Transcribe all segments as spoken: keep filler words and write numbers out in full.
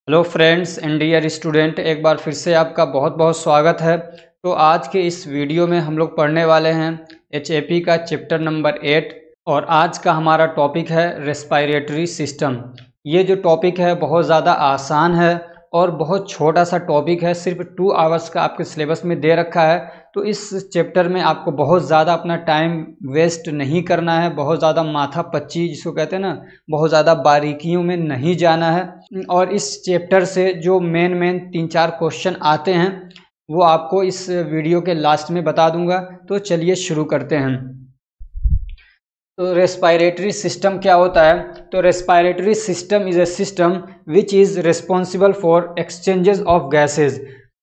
Hello friends and dear student, एक बार फिर से आपका बहुत बहुत स्वागत है। तो आज के इस वीडियो में हम लोग पढ़ने वाले हैं एच ए पी का चैप्टर नंबर एट और आज का हमारा टॉपिक है रेस्पिरेटरी सिस्टम। ये जो टॉपिक है बहुत ज़्यादा आसान है और बहुत छोटा सा टॉपिक है, सिर्फ टू आवर्स का आपके सिलेबस में दे रखा है। तो इस चैप्टर में आपको बहुत ज़्यादा अपना टाइम वेस्ट नहीं करना है, बहुत ज़्यादा माथा पच्ची जिसको कहते हैं ना, बहुत ज़्यादा बारीकियों में नहीं जाना है। और इस चैप्टर से जो मेन मेन तीन चार क्वेश्चन आते हैं वो आपको इस वीडियो के लास्ट में बता दूंगा। तो चलिए शुरू करते हैं। तो रेस्पिरेटरी सिस्टम क्या होता है? तो respiratory system is a system which is responsible for exchanges of gases.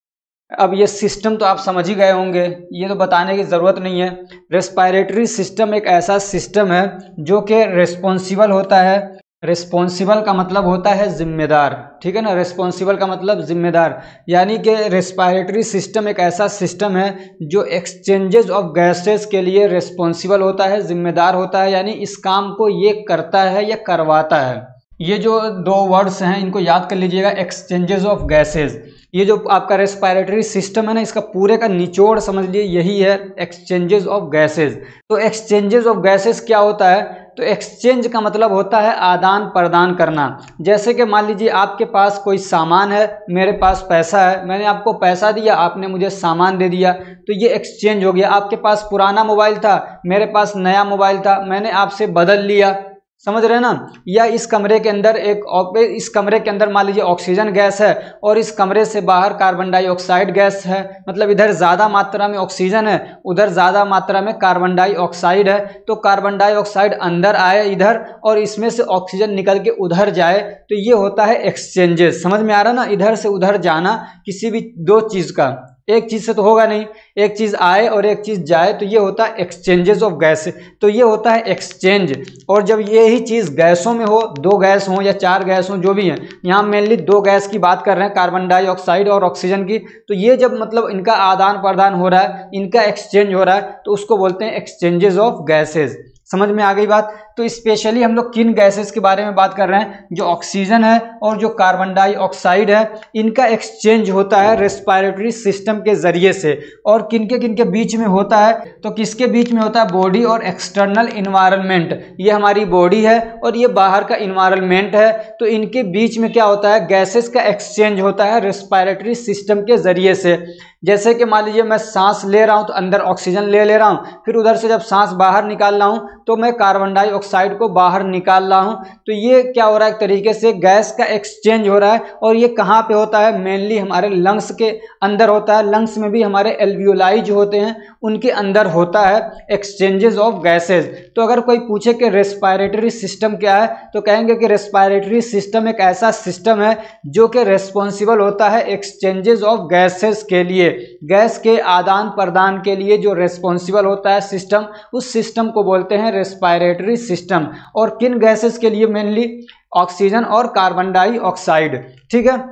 अब ये सिस्टम तो आप समझ ही गए होंगे, ये तो बताने की ज़रूरत नहीं है। रेस्पिरेटरी सिस्टम एक ऐसा सिस्टम है जो कि रिस्पॉन्सिबल होता है। रिस्पॉन्सिबल का मतलब होता है जिम्मेदार, ठीक है ना। रिस्पॉन्सिबल का मतलब जिम्मेदार, यानी कि रेस्पिरेटरी सिस्टम एक ऐसा सिस्टम है जो एक्सचेंजेस ऑफ गैसेस के लिए रिस्पॉन्सिबल होता है, जिम्मेदार होता है, यानी इस काम को ये करता है या करवाता है। ये जो दो वर्ड्स हैं इनको याद कर लीजिएगा, एक्सचेंजेस ऑफ गैसेस। ये जो आपका रेस्पिरेटरी सिस्टम है ना, इसका पूरे का निचोड़ समझ लीजिए यही है, एक्सचेंजेस ऑफ गैसेस। तो एक्सचेंजेस ऑफ गैसेस क्या होता है? तो एक्सचेंज का मतलब होता है आदान प्रदान करना। जैसे कि मान लीजिए आपके पास कोई सामान है, मेरे पास पैसा है, मैंने आपको पैसा दिया, आपने मुझे सामान दे दिया, तो ये एक्सचेंज हो गया। आपके पास पुराना मोबाइल था, मेरे पास नया मोबाइल था, मैंने आपसे बदल लिया, समझ रहे हैं ना। या इस कमरे के अंदर एक इस कमरे के अंदर मान लीजिए ऑक्सीजन गैस है और इस कमरे से बाहर कार्बन डाइऑक्साइड गैस है, मतलब इधर ज़्यादा मात्रा में ऑक्सीजन है, उधर ज़्यादा मात्रा में कार्बन डाइऑक्साइड है। तो कार्बन डाइऑक्साइड अंदर आए इधर और इसमें से ऑक्सीजन निकल के उधर जाए, तो ये होता है एक्सचेंजेस। समझ में आ रहा ना, इधर से उधर जाना किसी भी दो चीज़ का, एक चीज से तो होगा नहीं, एक चीज आए और एक चीज जाए, तो ये होता है एक्सचेंजेस ऑफ गैस। तो ये होता है एक्सचेंज। और जब ये ही चीज गैसों में हो, दो गैस हो या चार गैस हो, जो भी है, यहाँ मेनली दो गैस की बात कर रहे हैं, कार्बन डाइऑक्साइड और ऑक्सीजन की। तो ये जब मतलब इनका आदान प्रदान हो रहा है, इनका एक्सचेंज हो रहा है, तो उसको बोलते हैं एक्सचेंजेस ऑफ गैसेज। समझ में आ गई बात? तो स्पेशली हम लोग किन गैसेस के बारे में बात कर रहे हैं? जो ऑक्सीजन है और जो कार्बन डाइऑक्साइड है, इनका एक्सचेंज होता है रेस्पिरेटरी सिस्टम के जरिए से। और किनके किनके बीच में होता है? तो किसके बीच में होता है? बॉडी और एक्सटर्नल इन्वायरमेंट। ये हमारी बॉडी है और ये बाहर का इन्वायरमेंट है, तो इनके बीच में क्या होता है? गैसेस का एक्सचेंज होता है रेस्पिरेटरी सिस्टम के जरिए से। जैसे कि मान लीजिए मैं सांस ले रहा हूं तो अंदर ऑक्सीजन ले ले रहा हूं, फिर उधर से जब सांस बाहर निकाल रहा हूं तो मैं कार्बन डाइऑक्साइड को बाहर निकाल रहा हूं। तो ये क्या हो रहा है? एक तरीके से गैस का एक्सचेंज हो रहा है। और ये कहाँ पे होता है? मेनली हमारे लंग्स के अंदर होता है। लंग्स में भी हमारे एल्वियोलाई जो होते हैं उनके अंदर होता है एक्सचेंजेस ऑफ गैसेज। तो अगर कोई पूछे कि रेस्पिरेटरी सिस्टम क्या है, तो कहेंगे कि रेस्पिरेटरी सिस्टम एक ऐसा सिस्टम है जो कि रेस्पॉन्सिबल होता है एक्सचेंजेस ऑफ गैसेज के लिए। गैस के आदान प्रदान के लिए जो रेस्पॉन्सिबल होता है सिस्टम, उस सिस्टम को बोलते हैं रेस्पिरेटरी सिस्टम। और किन गैसेस के लिए? मेनली ऑक्सीजन और कार्बन डाइऑक्साइड, ठीक है।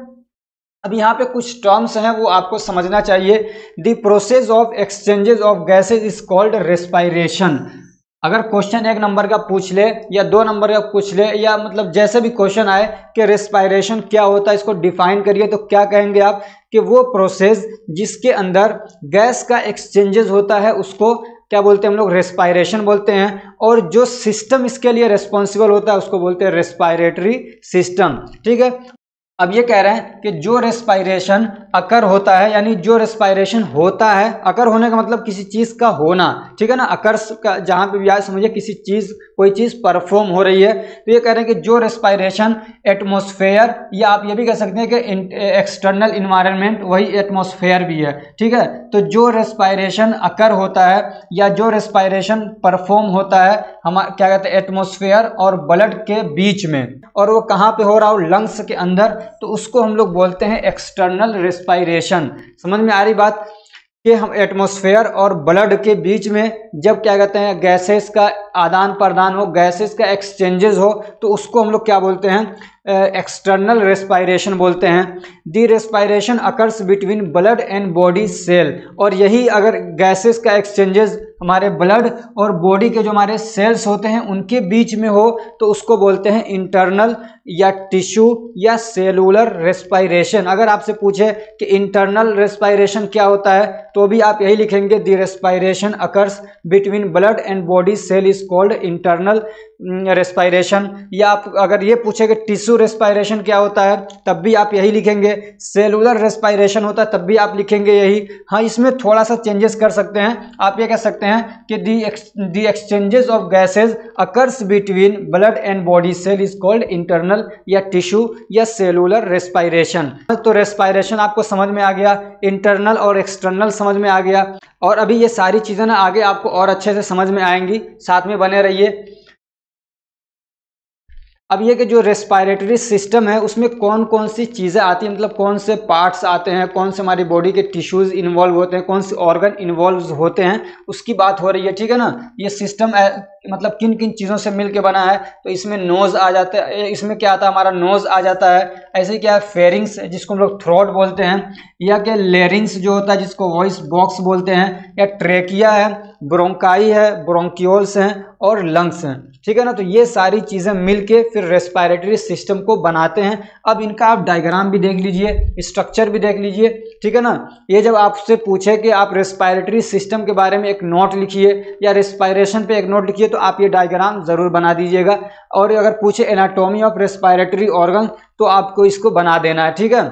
अब यहाँ पे कुछ टर्म्स हैं वो आपको समझना चाहिए। The process of exchanges of gases is called respiration. अगर क्वेश्चन एक नंबर का पूछ ले या दो नंबर का पूछ ले, या मतलब जैसे भी क्वेश्चन आए कि रेस्पिरेशन क्या होता है, इसको डिफाइन करिए, तो क्या कहेंगे आप? कि वो प्रोसेस जिसके अंदर गैस का एक्सचेंजेस होता है उसको क्या बोलते हैं हम लोग? रेस्पिरेशन बोलते हैं। और जो सिस्टम इसके लिए रेस्पॉन्सिबल होता है उसको बोलते हैं रेस्पिरेटरी सिस्टम, ठीक है। अब ये कह रहे हैं कि जो रेस्पिरेशन अकर होता है, यानी जो रेस्पिरेशन होता है, अकर होने का मतलब किसी चीज़ का होना, ठीक है ना। अकर का जहाँ पे भी आए समझिए किसी चीज़, कोई चीज़ परफॉर्म हो रही है। तो ये कह रहे हैं कि जो रेस्पिरेशन एटमॉस्फेयर, या आप ये भी कह सकते हैं कि एक्सटर्नल इन्वायरमेंट, वही एटमॉस्फेयर भी है, ठीक है। तो जो रेस्पिरेशन अकर होता है या जो रेस्पिरेशन परफॉर्म होता है हम क्या कहते हैं? एटमॉस्फेयर और ब्लड के बीच में, और वो कहाँ पे हो रहा हो? लंग्स के अंदर, तो उसको हम लोग बोलते हैं एक्सटर्नल रेस्पिरेशन। समझ में आ रही बात? कि हम एटमॉस्फेयर और ब्लड के बीच में जब क्या कहते हैं गैसेस का आदान प्रदान हो, गैसेस का एक्सचेंजेस हो, तो उसको हम लोग क्या बोलते हैं? एक्सटर्नल रेस्पायरेशन बोलते हैं। The respiration occurs between blood and body cell, और यही अगर गैसेस का एक्सचेंजेस हमारे ब्लड और बॉडी के जो हमारे सेल्स होते हैं उनके बीच में हो तो उसको बोलते हैं इंटरनल या टिश्यू या सेलुलर रेस्पायरेशन। अगर आपसे पूछे कि इंटरनल रेस्पायरेशन क्या होता है तो भी आप यही लिखेंगे, the respiration occurs between blood and body cell is called internal respiration. या आप अगर ये पूछे कि टिश्यू रेस्पायरेशन क्या होता है तब भी आप यही लिखेंगे, सेलुलर रेस्पायरेशन होता है तब भी आप लिखेंगे यही। हाँ, इसमें थोड़ा सा चेंजेस कर सकते हैं, आप ये कह सकते हैं कि the the exchanges of gases occurs between blood and body cell is called internal या टिश्यू या सेलुलर रेस्पायरेशन। तो रेस्पायरेशन आपको समझ में आ गया, इंटरनल और एक्सटर्नल समझ में आ गया, और अभी ये सारी चीजें ना आगे आपको और अच्छे से समझ में आएंगी, साथ में बने रहिए। अब ये कि जो रेस्पायरेटरी सिस्टम है उसमें कौन कौन सी चीज़ें आती हैं, मतलब कौन से पार्ट्स आते हैं, कौन से हमारी बॉडी के टिश्यूज़ इन्वॉल्व होते हैं, कौन से ऑर्गन इन्वॉल्व होते हैं, उसकी बात हो रही है, ठीक है ना। ये सिस्टम मतलब किन किन चीज़ों से मिलके बना है, तो इसमें नोज़ आ जाता है, इसमें क्या आता है हमारा नोज़ आ जाता है, ऐसे क्या है फेरिंग्स जिसको हम लोग थ्रोट बोलते हैं, या क्या लेरिंग्स जो होता है जिसको वॉइस बॉक्स बोलते हैं, या ट्रेकिया है, ब्रोंकाई है, ब्रोंक्यूल्स हैं और लंग्स हैं, ठीक है ना। तो ये सारी चीज़ें मिलके फिर रेस्पायरेटरी सिस्टम को बनाते हैं। अब इनका आप डायग्राम भी देख लीजिए, स्ट्रक्चर भी देख लीजिए, ठीक है ना। ये जब आपसे पूछे कि आप रेस्पायरेटरी सिस्टम के बारे में एक नोट लिखिए या रेस्पायरेशन पे एक नोट लिखिए तो आप ये डायग्राम ज़रूर बना दीजिएगा। और अगर पूछे एनाटॉमी ऑफ रेस्पायरेटरी ऑर्गन तो आपको इसको बना देना है, ठीक है।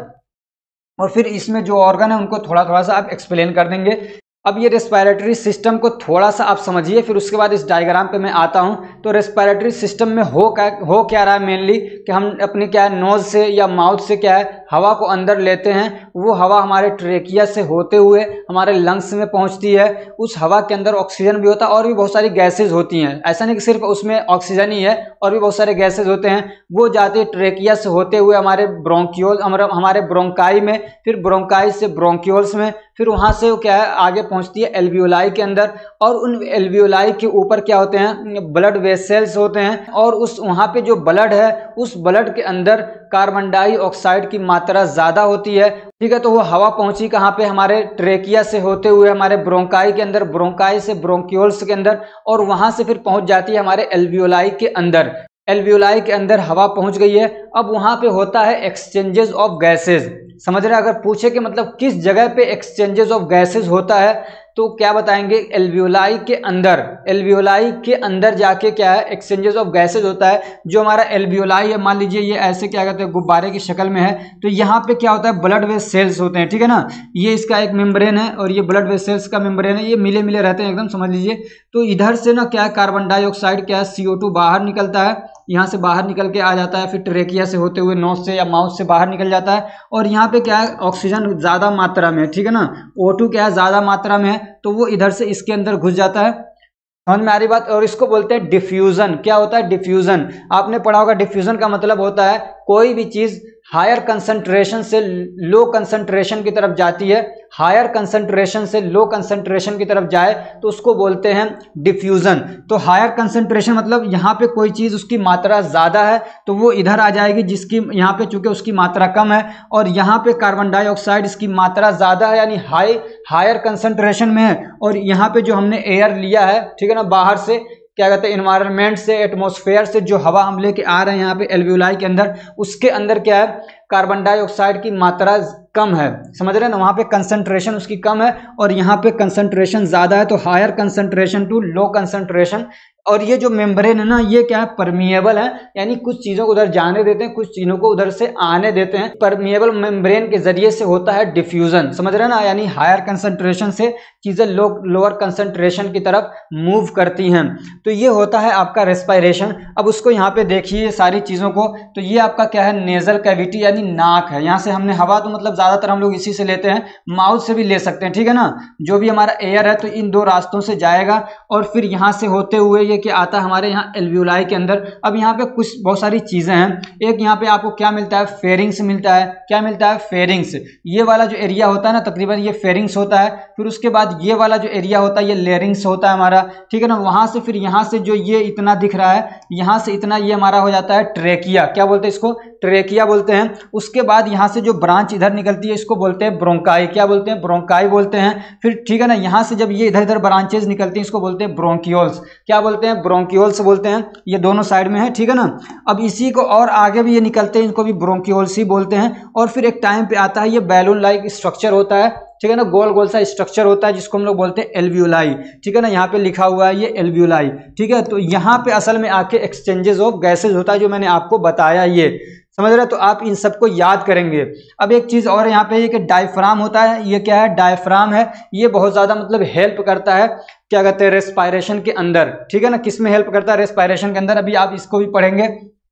और फिर इसमें जो ऑर्गन है उनको थोड़ा थोड़ा सा आप एक्सप्लेन कर देंगे। अब ये रेस्पायरेटरी सिस्टम को थोड़ा सा आप समझिए, फिर उसके बाद इस डायग्राम पे मैं आता हूँ। तो रेस्पायरेटरी सिस्टम में हो क्या हो क्या रहा है मेनली कि हम अपने क्या है नोज से या माउथ से क्या है हवा को अंदर लेते हैं, वो हवा हमारे ट्रेकिया से होते हुए हमारे लंग्स में पहुँचती है। उस हवा के अंदर ऑक्सीजन भी होता है और भी बहुत सारी गैसेज होती हैं, ऐसा नहीं कि सिर्फ उसमें ऑक्सीजन ही है, और भी बहुत सारे गैसेज होते हैं। वो जाते ट्रेकिया से होते हुए हमारे ब्रोंक्यूल हमारे ब्रोंकाई में, फिर ब्रोंकाई से ब्रोंक्यूल्स में, फिर वहाँ से वो क्या है आगे पहुँचती है एल्वियोलाई के अंदर, और उन एल्वियोलाई के ऊपर क्या होते हैं ब्लड वेसल्स होते हैं, और उस वहाँ पे जो ब्लड है उस ब्लड के अंदर कार्बन डाइऑक्साइड की मात्रा ज़्यादा होती है, ठीक है। तो वो हवा पहुँची कहाँ पे हमारे ट्रेकिया से होते हुए हमारे ब्रोंकाई के अंदर, ब्रोंकाई से ब्रोंक्यूल्स के अंदर, और वहाँ से फिर पहुँच जाती है हमारे एल्वियोलाई के अंदर। एल्वियोलाई के अंदर हवा पहुंच गई है, अब वहां पे होता है एक्सचेंजेस ऑफ गैसेज। समझ रहे हैं, अगर पूछे कि मतलब किस जगह पे एक्सचेंजेस ऑफ गैसेज होता है तो क्या बताएंगे, एल्वियोलाई के अंदर। एल्वियोलाई के अंदर जाके क्या है एक्सचेंजेस ऑफ गैसेज होता है। जो हमारा एल्वियोलाई है, मान लीजिए ये ऐसे क्या कहते हैं गुब्बारे की शक्ल में है, तो यहाँ पे क्या होता है ब्लड वेस सेल्स होते हैं, ठीक है ना। ये इसका एक मेम्ब्रेन है और ये ब्लड वेस सेल्स का मेम्ब्रेन है, ये मिले मिले रहते हैं एकदम, समझ लीजिए। तो इधर से ना क्या है कार्बन डाइऑक्साइड क्या है सी ओ टू बाहर निकलता है, यहाँ से बाहर निकल के आ जाता है, फिर ट्रेकिया से होते हुए नोज से या माउथ से बाहर निकल जाता है, और यहाँ पे क्या है ऑक्सीजन ज़्यादा मात्रा में है, ठीक है ना। ओ टू क्या है ज़्यादा मात्रा में है, तो वो इधर से इसके अंदर घुस जाता है। समझ में आ रही बात। और इसको बोलते हैं डिफ्यूजन। क्या होता है डिफ्यूजन, आपने पढ़ा होगा। डिफ्यूजन का मतलब होता है कोई भी चीज़ हायर कंसंट्रेशन से लो कंसंट्रेशन की तरफ जाती है, हायर कंसंट्रेशन से लो कंसंट्रेशन की तरफ जाए तो उसको बोलते हैं डिफ्यूजन। तो हायर कंसंट्रेशन मतलब यहाँ पे कोई चीज़ उसकी मात्रा ज़्यादा है तो वो इधर आ जाएगी, जिसकी यहाँ पे चूंकि उसकी मात्रा कम है, और यहाँ पे कार्बन डाइऑक्साइड इसकी मात्रा ज़्यादा है यानी हाई हायर कंसंट्रेशन में है, और यहाँ पे जो हमने एयर लिया है, ठीक है ना, बाहर से क्या कहते हैं इन्वायरमेंट से, एटमॉस्फेयर से जो हवा हम लेके आ रहे हैं यहाँ पे एल्वियोलाई के अंदर, उसके अंदर क्या है कार्बन डाइऑक्साइड की मात्रा कम है। समझ रहे हैं ना, वहाँ पे कंसंट्रेशन उसकी कम है और यहाँ पे कंसंट्रेशन ज़्यादा है, तो higher concentration to low concentration. और ये जो मेम्ब्रेन है ना, ये क्या है परमिएबल है, यानी कुछ चीज़ों को उधर जाने देते हैं, कुछ चीज़ों को उधर से आने देते हैं। परमिएबल मेम्ब्रेन के जरिए से होता है डिफ्यूजन। समझ रहे हैं ना, यानी हायर कंसंट्रेशन से चीज़ें लो लोअर कंसंट्रेशन की तरफ मूव करती हैं। तो ये होता है आपका रेस्पायरेशन। अब उसको यहाँ पे देखिए सारी चीज़ों को, तो ये आपका क्या है नेजल कैविटी यानी नाक है। यहाँ से हमने हवा तो मतलब ज़्यादातर हम लोग इसी से लेते हैं, माउथ से भी ले सकते हैं, ठीक है ना। जो भी हमारा एयर है तो इन दो रास्तों से जाएगा और फिर यहाँ से होते हुए ये लेके आता है हमारे यहाँ एल्वियोलाई के अंदर। अब यहाँ पे कुछ बहुत सारी चीज़ें हैं। एक यहाँ पे आपको क्या मिलता है, फेरिंग्स मिलता है। क्या मिलता है, फेरिंग्स। ये वाला जो एरिया होता है ना, तकरीबन ये फेरिंग्स होता है। फिर उसके बाद ये वाला जो एरिया होता है ये लेरिंग्स होता है हमारा, ठीक है ना। वहाँ से फिर यहाँ से जो ये इतना दिख रहा है, यहाँ से इतना ये हमारा हो जाता है ट्रेकिया। क्या बोलते हैं इसको, ट्रेकिया बोलते हैं। उसके बाद यहाँ से जो ब्रांच इधर निकलती है इसको बोलते हैं ब्रोंकाई। क्या बोलते हैं, ब्रोंकाई बोलते हैं। फिर ठीक है ना, यहाँ से जब ये इधर इधर ब्रांचेज निकलती हैं इसको बोलते हैं ब्रोंकियोल्स। क्या बोलते हैं, ब्रोंकियोल्स बोलते हैं। ये दोनों साइड में है, ठीक है ना। अब इसी को और आगे भी ये निकलते हैं, इनको भी ब्रोंकियोल्स ही बोलते हैं। और फिर एक टाइम पे आता है ये बैलून लाइक स्ट्रक्चर होता है, ठीक है ना, गोल गोल सा स्ट्रक्चर होता है जिसको हम लोग बोलते हैं एल्वियोलाई, ठीक है ना। यहाँ पे लिखा हुआ है ये एल्वियोलाई, ठीक है। तो यहाँ पे असल में आके एक्सचेंजेस ऑफ गैसेज होता है, जो मैंने आपको बताया, ये समझ रहे हो। तो आप इन सबको याद करेंगे। अब एक चीज़ और यहाँ पे ये कि डायफ्राम होता है। ये क्या है, डायफ्राम है। ये बहुत ज़्यादा मतलब हेल्प करता है, क्या कहते हैं, रेस्पायरेशन के अंदर, ठीक है ना। किस में हेल्प करता है, रेस्पायरेशन के अंदर। अभी आप इसको भी पढ़ेंगे।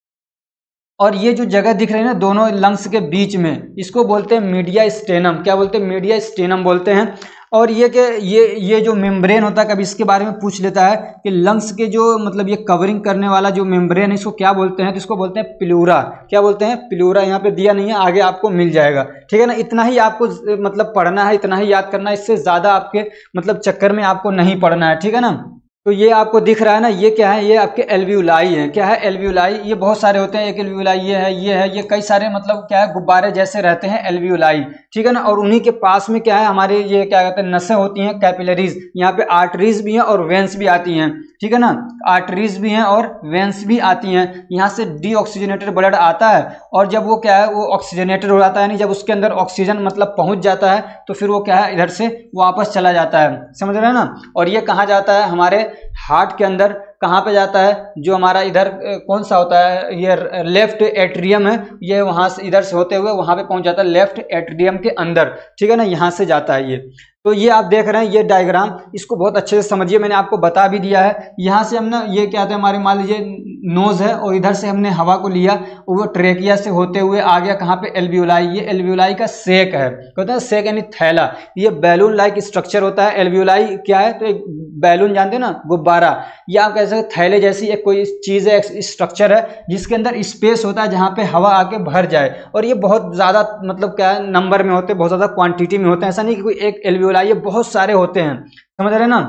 और ये जो जगह दिख रही है ना दोनों लंग्स के बीच में, इसको बोलते हैं मीडिया स्टेनम। क्या बोलते हैं, मीडिया स्टेनम बोलते हैं। और ये कि ये ये जो मेम्ब्रेन होता है, कभी इसके बारे में पूछ लेता है कि लंग्स के जो मतलब ये कवरिंग करने वाला जो मेम्ब्रेन है इसको क्या बोलते हैं, तो इसको बोलते हैं प्लूरा। क्या बोलते हैं, प्लूरा। यहाँ पे दिया नहीं है, आगे आपको मिल जाएगा, ठीक है ना। इतना ही आपको मतलब पढ़ना है, इतना ही याद करना है, इससे ज़्यादा आपके मतलब चक्कर में आपको नहीं पढ़ना है, ठीक है ना। तो ये आपको दिख रहा है ना, ये क्या है, ये आपके एल्वियोलाई है। क्या है, एल्वियोलाई। ये बहुत सारे होते हैं, एक एल्वियोलाई ये है, ये है, ये कई सारे मतलब क्या है, गुब्बारे जैसे रहते हैं एल्वियोलाई, ठीक है ना। और उन्हीं के पास में क्या है, हमारे ये क्या कहते हैं, नसें होती हैं, कैपिलरीज। यहाँ पे आर्टरीज भी हैं और वेंस भी आती हैं, ठीक है ना। आर्टरीज भी हैं और वेंस भी आती हैं। यहाँ से डीऑक्सीजनेटेड ब्लड आता है, और जब वो क्या है, वो ऑक्सीजनेटेड हो जाता है, यानी जब उसके अंदर ऑक्सीजन मतलब पहुंच जाता है, तो फिर वो क्या है, इधर से वापस चला जाता है, समझ रहे हैं ना। और ये कहाँ जाता है, हमारे हार्ट के अंदर। कहाँ पे जाता है, जो हमारा इधर कौन सा होता है, ये लेफ्ट एट्रियम है, ये वहाँ से इधर से होते हुए वहाँ पे पहुँच जाता है लेफ्ट एट्रियम के अंदर, ठीक है ना। यहाँ से जाता है ये। तो ये आप देख रहे हैं ये डायग्राम, इसको बहुत अच्छे से समझिए, मैंने आपको बता भी दिया है। यहाँ से हमने ये क्या था, हमारे मान लीजिए नोज है, और इधर से हमने हवा को लिया, वो ट्रेकिया से होते हुए आ गया कहाँ पे, एल्वियोलाई। ये एल्वियोलाई का सेक है, कहते हैं सेक यानी थैला। ये बैलून लाइक स्ट्रक्चर होता है। एल्वियोलाई क्या है, तो एक बैलून जानते हैं ना, गुब्बारा, या आप कह सकते थैले जैसी एक कोई चीज़ है, स्ट्रक्चर है जिसके अंदर स्पेस होता है जहाँ पे हवा आके भर जाए। और ये बहुत ज़्यादा मतलब क्या है, नंबर में होते हैं, बहुत ज़्यादा क्वांटिटी में होते हैं। ऐसा नहीं कि कोई एक एल्वियोलाई, ये बहुत सारे होते हैं, समझ रहे हैं ना।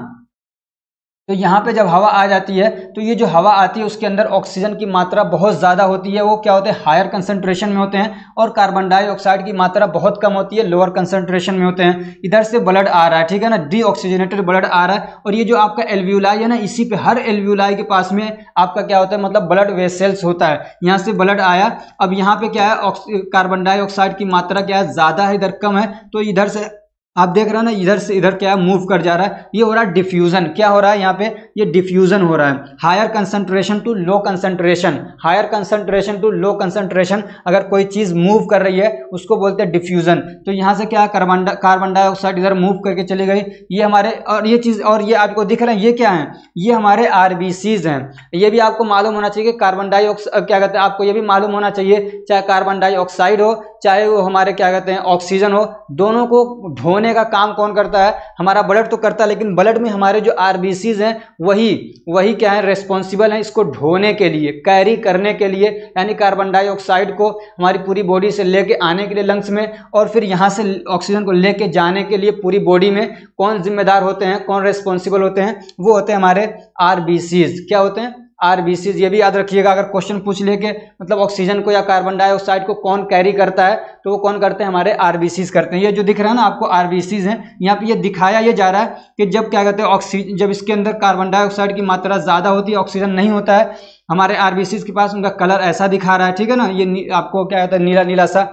तो यहाँ पे जब हवा आ जाती है, तो ये जो हवा आती है उसके अंदर ऑक्सीजन की मात्रा बहुत ज़्यादा होती है, वो क्या होते हैं, हायर कंसंट्रेशन में होते हैं। और कार्बन डाइऑक्साइड की मात्रा बहुत कम होती है, लोअर कंसंट्रेशन में होते हैं। इधर से ब्लड आ रहा है, ठीक है ना, डीऑक्सीजनेटेड ब्लड आ रहा है। और ये जो आपका एल्वियोलाई है ना, इसी पे हर एल्वियोलाई के पास में आपका क्या होता है, मतलब ब्लड वेसल्स होता है। यहाँ से ब्लड आया, अब यहाँ पे क्या है, कार्बन डाइऑक्साइड की मात्रा क्या है, ज़्यादा है, इधर कम है, तो इधर से आप देख रहे हो ना, इधर से इधर क्या है, मूव कर जा रहा है। ये हो रहा है डिफ्यूजन। क्या हो रहा है यहाँ पे, ये डिफ्यूजन हो रहा है। Higher concentration to low concentration, higher concentration to low concentration, अगर कोई चीज मूव कर रही है उसको बोलते हैं डिफ्यूजन। तो यहाँ से क्या, कार्बन कार्बन डाइऑक्साइड इधर मूव करके चली गई, ये हमारे, और ये चीज, और ये आपको दिख रहे हैं, ये क्या है, ये हमारे आरबीसीज हैं। ये भी आपको मालूम होना चाहिए कि कार्बन डाइऑक्साइड क्या कहते हैं, आपको ये भी मालूम होना चाहिए, चाहे कार्बन डाइऑक्साइड हो, चाहे वो हमारे क्या कहते हैं ऑक्सीजन हो, दोनों को ढोने का काम कौन करता है, हमारा ब्लड तो करता है, लेकिन ब्लड में हमारे जो आरबीसीज हैं वही वही क्या है, रिस्पॉन्सिबल है इसको ढोने के लिए, कैरी करने के लिए, यानी कार्बन डाइऑक्साइड को हमारी पूरी बॉडी से लेके आने के लिए लंग्स में, और फिर यहाँ से ऑक्सीजन को लेके जाने के लिए पूरी बॉडी में कौन जिम्मेदार होते हैं, कौन रिस्पॉन्सिबल होते हैं, वो होते हैं हमारे आरबीसीज। क्या होते हैं, आरबीसीज। ये भी याद रखिएगा, अगर क्वेश्चन पूछ ले के मतलब ऑक्सीजन को या कार्बन डाइऑक्साइड को कौन कैरी करता है, तो वो कौन करते हैं, हमारे आरबीसीज करते हैं। ये जो दिख रहा है ना आपको आरबीसीज हैं, यहाँ पे ये दिखाया ये जा रहा है कि जब क्या कहते हैं ऑक्सीजन, जब इसके अंदर कार्बन डाइऑक्साइड की मात्रा ज्यादा होती है, ऑक्सीजन नहीं होता है हमारे आरबीसीज के पास, उनका कलर ऐसा दिखा रहा है, ठीक है ना, ये आपको क्या कहता है, नीला नीला सा।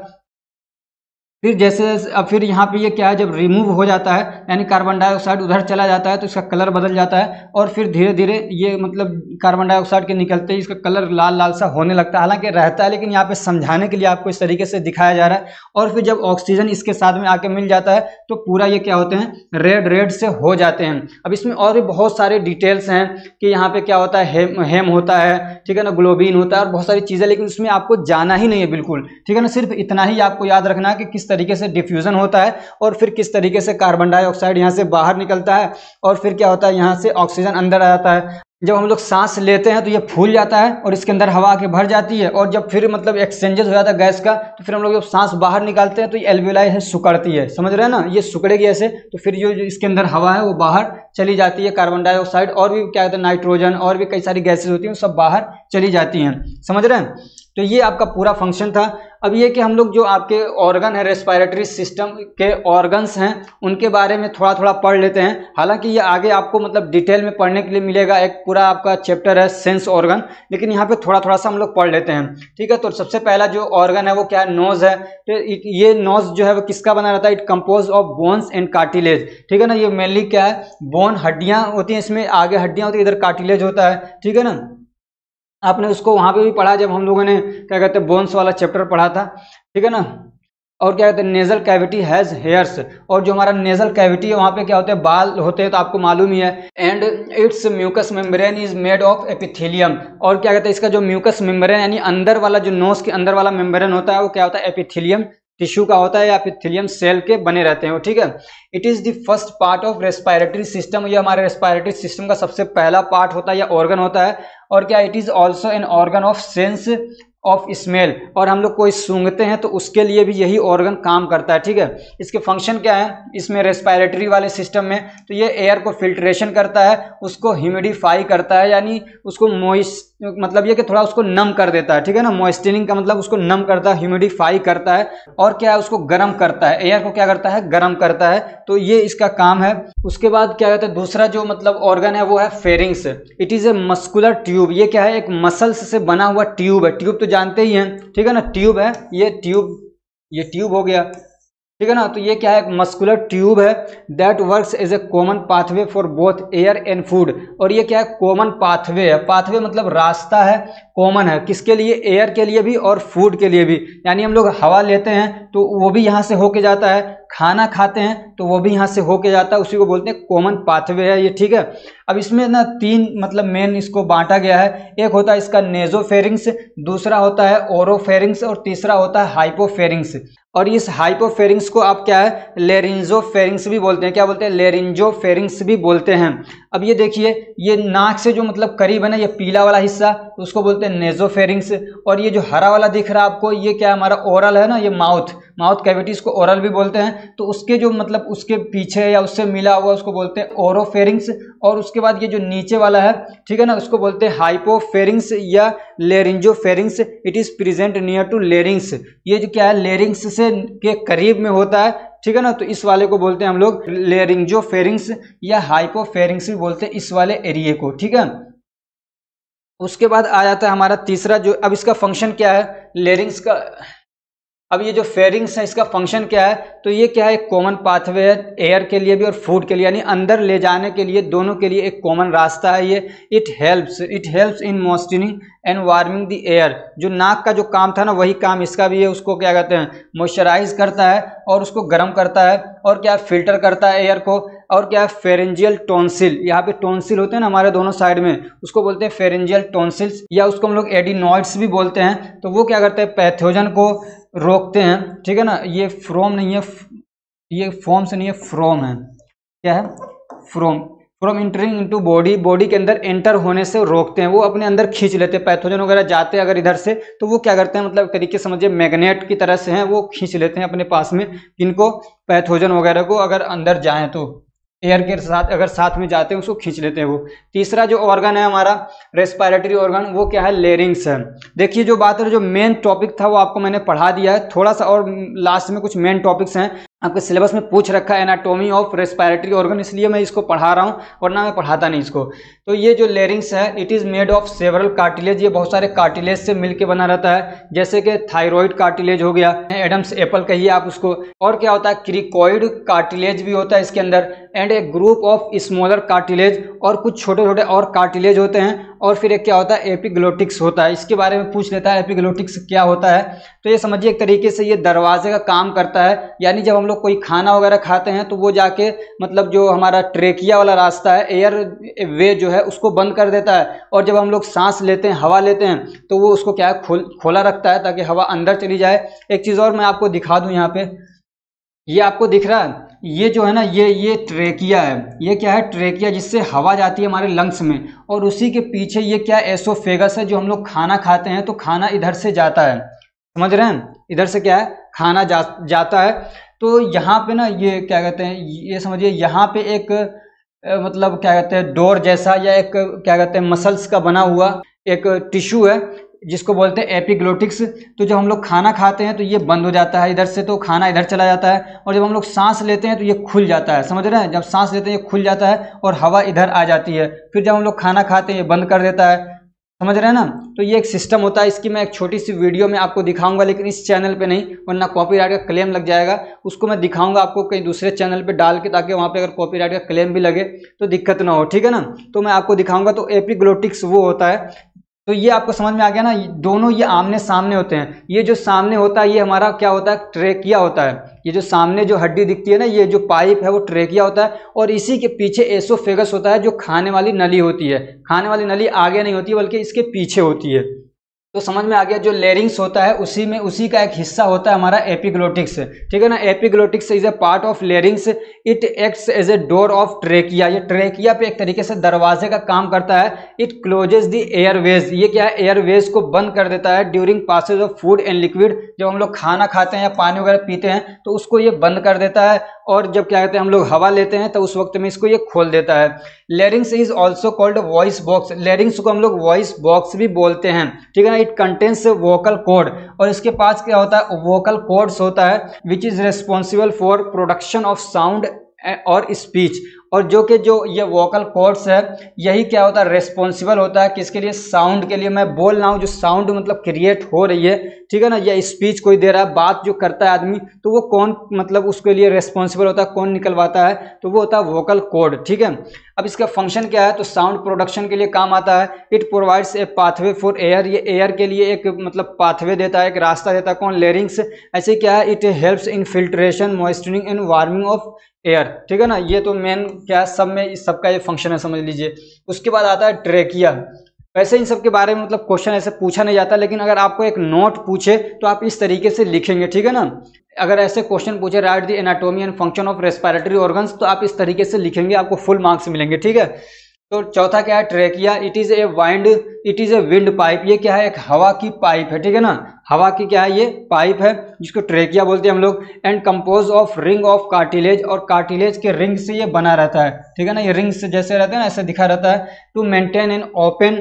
फिर जैसे अब फिर यहाँ पे ये क्या है, जब रिमूव हो जाता है, यानी कार्बन डाइऑक्साइड उधर चला जाता है, तो इसका कलर बदल जाता है, और फिर धीरे धीरे ये मतलब कार्बन डाइऑक्साइड के निकलते ही इसका कलर लाल लाल सा होने लगता है। हालांकि रहता है, लेकिन यहाँ पे समझाने के लिए आपको इस तरीके से दिखाया जा रहा है। और फिर जब ऑक्सीजन इसके साथ में आके मिल जाता है, तो पूरा ये क्या होते हैं, रेड रेड से हो जाते हैं। अब इसमें और भी बहुत सारे डिटेल्स हैं कि यहाँ पे क्या होता है, हेम हेम होता है, ठीक है ना, ग्लोबिन होता है, और बहुत सारी चीज़ें, लेकिन उसमें आपको जाना ही नहीं है बिल्कुल, ठीक है ना। सिर्फ इतना ही आपको याद रखना है कि किस तरीके से डिफ्यूजन होता है, और फिर किस तरीके से कार्बन डाइऑक्साइड यहाँ से बाहर निकलता है, और फिर क्या होता है, यहाँ से ऑक्सीजन अंदर आ जाता है। जब हम लोग सांस लेते हैं तो ये फूल जाता है और इसके अंदर हवा आके भर जाती है, और जब फिर मतलब एक्सचेंजेस हो जाता है गैस का, तो फिर हम लोग जब सांस बाहर निकालते हैं तो ये एल्वियोलाई है सुकड़ती है, समझ रहे हैं ना, ये सुकड़ेगी ऐसे, तो फिर जो इसके अंदर हवा है वो बाहर चली जाती है, कार्बन डाइऑक्साइड और भी क्या कहते हैं नाइट्रोजन और भी कई सारी गैसेज होती हैं, सब बाहर चली जाती हैं, समझ रहे हैं। तो ये आपका पूरा फंक्शन था। अब ये कि हम लोग जो आपके ऑर्गन है, रेस्पिरेटरी सिस्टम के ऑर्गन्स हैं, उनके बारे में थोड़ा थोड़ा पढ़ लेते हैं। हालांकि ये आगे आपको मतलब डिटेल में पढ़ने के लिए मिलेगा, एक पूरा आपका चैप्टर है सेंस ऑर्गन, लेकिन यहाँ पे थोड़ा थोड़ा सा हम लोग पढ़ लेते हैं, ठीक है। तो सबसे पहला जो ऑर्गन है वो क्या है, नोज है। तो ये नोज जो है वो किसका बना रहता है, it compose of bones and cartilage, ठीक है ना। ये मेनली क्या है, बोन हड्डियां होती हैं, इसमें आगे हड्डियां होती है, इधर कार्टिलेज होता है, ठीक है ना। आपने उसको वहां पे भी पढ़ा जब हम लोगों ने क्या कहते हैं बोन्स वाला चैप्टर पढ़ा था, ठीक है ना। और क्या कहते हैं नेजल कैविटी हैज हेयर्स, और जो हमारा नेजल कैविटी है वहां पे क्या होते हैं, बाल होते हैं, तो आपको मालूम ही है। And its mucus membrane is made of epithelium, और क्या कहते हैं इसका जो म्यूकस मेम्ब्रेन यानी अंदर वाला जो नोज के अंदर वाला मेम्ब्रेन होता है वो क्या होता है, एपिथेलियम टिश्यू का होता है या एपिथेलियम सेल के बने रहते हैं, ठीक है। It is the first part of respiratory system, ये हमारे रेस्पिरेटरी सिस्टम का सबसे पहला पार्ट होता है या ऑर्गन होता है। और क्या, it is also an organ of sense of smell, और हम लोग कोई सूंघते हैं तो उसके लिए भी यही ऑर्गन काम करता है, ठीक है। इसके फंक्शन क्या है इसमें रेस्पिरेटरी वाले सिस्टम में, तो ये एयर को फिल्ट्रेशन करता है, उसको ह्यूमिडिफाई करता है, यानी उसको मॉइस्ट मतलब ये कि थोड़ा उसको नम कर देता है, ठीक है ना। मॉइस्चरिंग का मतलब उसको नम करता है, ह्यूमिडिफाई करता है, और क्या है उसको गर्म करता है, एयर को क्या करता है, गर्म करता है, तो ये इसका काम है। उसके बाद क्या कहते हैं दूसरा जो मतलब ऑर्गन है वो है pharynx. It is a muscular tube, ये क्या है, एक मसल्स से बना हुआ ट्यूब है। ट्यूब तो जानते ही हैं, ठीक है ना, ट्यूब है ये, ट्यूब ये ट्यूब हो गया, ठीक है ना। तो ये क्या है, मस्कुलर ट्यूब है that works as a common pathway for both air and food, और ये क्या है, कॉमन पाथवे है। पाथवे मतलब रास्ता है, कॉमन है, किसके लिए, एयर के लिए भी और फूड के लिए भी, यानी हम लोग हवा लेते हैं तो वो भी यहाँ से होके जाता है, खाना खाते हैं तो वो भी यहाँ से होके जाता है, उसी को बोलते हैं कॉमन पाथवे है ये, ठीक है। अब इसमें ना तीन मतलब मेन इसको बांटा गया है, एक होता है इसका नेजोफेरिंग्स, दूसरा होता है ओरोफेरिंग्स, और तीसरा होता है हाइपोफेरिंग्स। और इस हाइपोफेरिंग्स को आप क्या है, लेरिंजोफेरिंग्स भी बोलते हैं, क्या बोलते हैं, लेरिंजोफेरिंग्स भी बोलते हैं। अब ये देखिए, ये नाक से जो मतलब करीब है ना, ये पीला वाला हिस्सा, तो उसको बोलते हैं नेजोफेरिंग्स, और ये जो हरा वाला दिख रहा है आपको, ये क्या हमारा ओरल है ना, ये माउथ माउथ कैविटीज को ओरल भी बोलते हैं, तो उसके जो मतलब उसके पीछे या उससे मिला हुआ उसको बोलते हैं ओरोफेरिंग्स। और उसके बाद ये जो नीचे वाला है, ठीक है ना, उसको बोलते हैं हाइपोफेरिंग्स या laryngopharynx. It is present near to larynx, ये जो क्या है लेरिंग्स से के करीब में होता है, ठीक है ना। तो इस वाले को बोलते हैं हम लोग लेरिंजोफेरिंग्स या हाइपोफेरिंग्स भी बोलते हैं इस वाले एरिए को, ठीक है। उसके बाद आ जाता है हमारा तीसरा जो, अब इसका फंक्शन क्या है लेरिंग्स का। अब ये जो फेरिंग्स है इसका फंक्शन क्या है, तो ये क्या है, एक कॉमन पाथवे है, एयर के लिए भी और फूड के लिए, यानी अंदर ले जाने के लिए, दोनों के लिए एक कॉमन रास्ता है ये। It helps it helps in moisturing and warming the air, जो नाक का जो काम था ना वही काम इसका भी है, उसको क्या कहते हैं मॉइस्चराइज करता है और उसको गर्म करता है, और क्या फिल्टर करता है एयर को। और क्या फेरेंजियल टॉन्सिल, यहाँ पे टॉन्सिल होते हैं ना हमारे दोनों साइड में, उसको बोलते हैं फेरेंजियल टॉन्सिल्स, या उसको हम लोग एडिनॉइड्स भी बोलते हैं। तो वो क्या करते हैं, पैथोजन को रोकते हैं, ठीक है ना। ये फ्रोम नहीं है, ये फॉर्म से नहीं है, फ्रोम है, क्या है, from from entering into body, body के अंदर एंटर होने से रोकते हैं, वो अपने अंदर खींच लेते हैं, पैथोजन वगैरह जाते हैं अगर इधर से, तो वो क्या करते हैं मतलब तरीके समझिए मैग्नेट की तरह से हैं, वो खींच लेते हैं अपने पास में इनको, पैथोजन वगैरह को, अगर अंदर जाएं तो एयर के साथ अगर साथ में जाते हैं उसको खींच लेते हैं वो। तीसरा जो ऑर्गन है हमारा रेस्पिरेटरी ऑर्गन, वो क्या है, लेरिंग्स है। देखिए जो बात है, जो मेन टॉपिक था वो आपको मैंने पढ़ा दिया है, थोड़ा सा और लास्ट में कुछ मेन टॉपिक्स हैं आपके सिलेबस में पूछ रखा है, एनाटॉमी ऑफ रेस्पिरेटरी ऑर्गन, इसलिए मैं इसको पढ़ा रहा हूँ, वरना मैं पढ़ाता नहीं इसको। तो ये जो लेरिंग्स है, it is made of several cartilage, ये बहुत सारे कार्टिलेज से मिलके बना रहता है, जैसे कि थायराइड कार्टिलेज हो गया, एडम्स एप्पल कहिए आप उसको, और क्या होता है क्रिकॉइड कार्टिलेज भी होता है इसके अंदर, and a group of smaller cartilage, और कुछ छोटे छोटे और कार्टिलेज होते हैं, और फिर एक क्या होता है एपिग्लोटिक्स होता है। इसके बारे में पूछ लेता है एपिग्लोटिक्स क्या होता है, तो ये समझिए एक तरीके से ये दरवाजे का काम करता है, यानी जब हम लोग कोई खाना वगैरह खाते हैं तो वो जाके मतलब जो हमारा ट्रेकिया वाला रास्ता है, एयर वे जो है उसको बंद कर देता है, और जब हम लोग सांस लेते हैं, हवा लेते हैं, तो वो उसको क्या है खोल खोला रखता है ताकि हवा अंदर चली जाए। एक चीज़ और मैं आपको दिखा दूं यहाँ पे, ये आपको दिख रहा है, ये जो है ना, ये ये ट्रेकिया है। ये क्या है? ट्रेकिया, जिससे हवा जाती है हमारे लंग्स में। और उसी के पीछे ये क्या है? एसोफेगस है, जो हम लोग खाना खाते हैं तो खाना इधर से जाता है, समझ रहे हैं? इधर से क्या है? खाना जा, जाता है। तो यहाँ पे ना ये क्या कहते हैं, ये समझिए यहाँ पे एक मतलब क्या कहते हैं, डोर जैसा, या एक क्या कहते हैं, मसल्स का बना हुआ एक टिश्यू है, जिसको बोलते हैं एपिग्लोटिक्स। तो जब हम लोग खाना खाते हैं तो ये बंद हो जाता है इधर से, तो खाना इधर चला जाता है। और जब हम लोग सांस लेते हैं तो ये खुल जाता है, समझ रहे हैं? जब सांस लेते हैं ये खुल जाता है और हवा इधर आ जाती है। फिर जब हम लोग खाना खाते हैं ये बंद कर देता है, समझ रहे हैं ना? तो ये एक सिस्टम होता है। इसकी मैं एक छोटी सी वीडियो में आपको दिखाऊंगा, लेकिन इस चैनल पे नहीं, वरना कॉपीराइट का क्लेम लग जाएगा। उसको मैं दिखाऊंगा आपको कहीं दूसरे चैनल पे डाल के, ताकि वहाँ पे अगर कॉपीराइट का क्लेम भी लगे तो दिक्कत ना हो, ठीक है ना? तो मैं आपको दिखाऊंगा। तो एपिग्लोटिक्स वो होता है। तो ये आपको समझ में आ गया ना? दोनों ये आमने सामने होते हैं। ये जो सामने होता है ये हमारा क्या होता है? ट्रेकिया होता है। ये जो सामने जो हड्डी दिखती है ना, ये जो पाइप है वो ट्रेकिया होता है। और इसी के पीछे एसोफेगस होता है, जो खाने वाली नली होती है। खाने वाली नली आगे नहीं होती है, बल्कि इसके पीछे होती है। तो समझ में आ गया? जो लेरिंग्स होता है उसी में उसी का एक हिस्सा होता है हमारा एपिग्लोटिक्स, ठीक है ना? Epiglottis is a part of larynx, it acts as a door of trachea. ये ट्रेकिया पे एक तरीके से दरवाजे का काम करता है। इट क्लोजेस द एयरवेज, ये क्या है? एयरवेज को बंद कर देता है during passage of food and liquid. जब हम लोग खाना खाते हैं या पानी वगैरह पीते हैं तो उसको ये बंद कर देता है। और जब क्या कहते हैं, हम लोग हवा लेते हैं तो उस वक्त में इसको ये खोल देता है। Larynx is also called voice box. Larynx को हम लोग वॉइस बॉक्स भी बोलते हैं, ठीक है ना? इट कंटेन्स वोकल कॉर्ड, और इसके पास क्या होता है? वोकल कॉर्ड्स होता है, which is responsible for production of sound और स्पीच। और जो कि जो ये वोकल कॉर्ड्स है, यही क्या होता है? रेस्पॉन्सिबल होता है किसके लिए? साउंड के लिए। मैं बोल रहा हूँ, जो साउंड मतलब क्रिएट हो रही है, ठीक है ना? या स्पीच कोई दे रहा है, बात जो करता है आदमी, तो वो कौन मतलब उसके लिए रेस्पॉन्सिबल होता है, कौन निकलवाता है? तो वो होता है वोकल कॉर्ड, ठीक है? अब इसका फंक्शन क्या है? तो साउंड प्रोडक्शन के लिए काम आता है। It provides a pathway for air, ये एयर के लिए एक मतलब पाथवे देता है, एक रास्ता देता है। कौन? लेरिंग्स। ऐसे क्या है? It helps in filtration, moisturing and warming of air, ठीक है ना? ये तो मेन क्या है, सब में इस सबका ये फंक्शन है, समझ लीजिए। उसके बाद आता है ट्रेकिया। वैसे इन सब के बारे में मतलब क्वेश्चन ऐसे पूछा नहीं जाता, लेकिन अगर आपको एक नोट पूछे तो आप इस तरीके से लिखेंगे, ठीक है ना? अगर ऐसे क्वेश्चन पूछे, write the anatomy and function of respiratory organs, तो आप इस तरीके से लिखेंगे, आपको फुल मार्क्स मिलेंगे, ठीक है? तो चौथा क्या है? Trachea. It is a wind it is a windpipe. ये क्या है? एक हवा की पाइप है, ठीक है ना? हवा की क्या है? ये पाइप है, जिसको ट्रेकिया बोलते हैं हम लोग। And compose of ring of cartilage, और कार्टिलेज के रिंग से ये बना रहता है, ठीक है ना? ये रिंग से जैसे रहता है ना, ऐसे दिखा रहता है। To maintain an open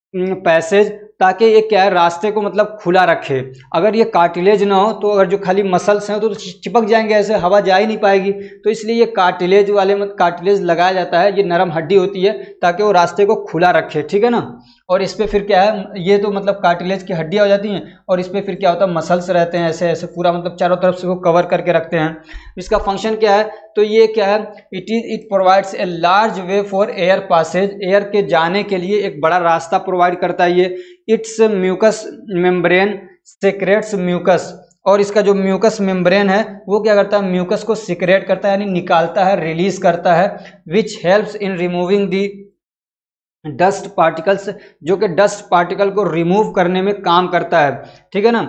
passage, ताकि ये क्या है? रास्ते को मतलब खुला रखे। अगर ये कार्टिलेज ना हो, तो अगर जो खाली मसल्स हैं तो, तो चिपक जाएंगे, ऐसे हवा जा ही नहीं पाएगी। तो इसलिए ये कार्टिलेज वाले मत कार्टिलेज लगाया जाता है। ये नरम हड्डी होती है, ताकि वो रास्ते को खुला रखे, ठीक है ना? और इस पे फिर क्या है? ये तो मतलब कार्टिलेज की हड्डियां हो जाती हैं, और इस पे फिर क्या होता है? मसल्स रहते हैं, ऐसे ऐसे पूरा मतलब चारों तरफ से वो कवर करके रखते हैं। इसका फंक्शन क्या है? तो ये क्या है? It is it provides a large way for air passage, air के जाने के लिए एक बड़ा रास्ता प्रोवाइड करता है ये। Its mucus membrane secretes mucus, और इसका जो म्यूकस मेम्ब्रेन है वो क्या करता है? म्यूकस को सिक्रेट करता है, यानी निकालता है, रिलीज करता है। Which helps in removing the dust particles, जो कि डस्ट पार्टिकल को रिमूव करने में काम करता है, ठीक है ना?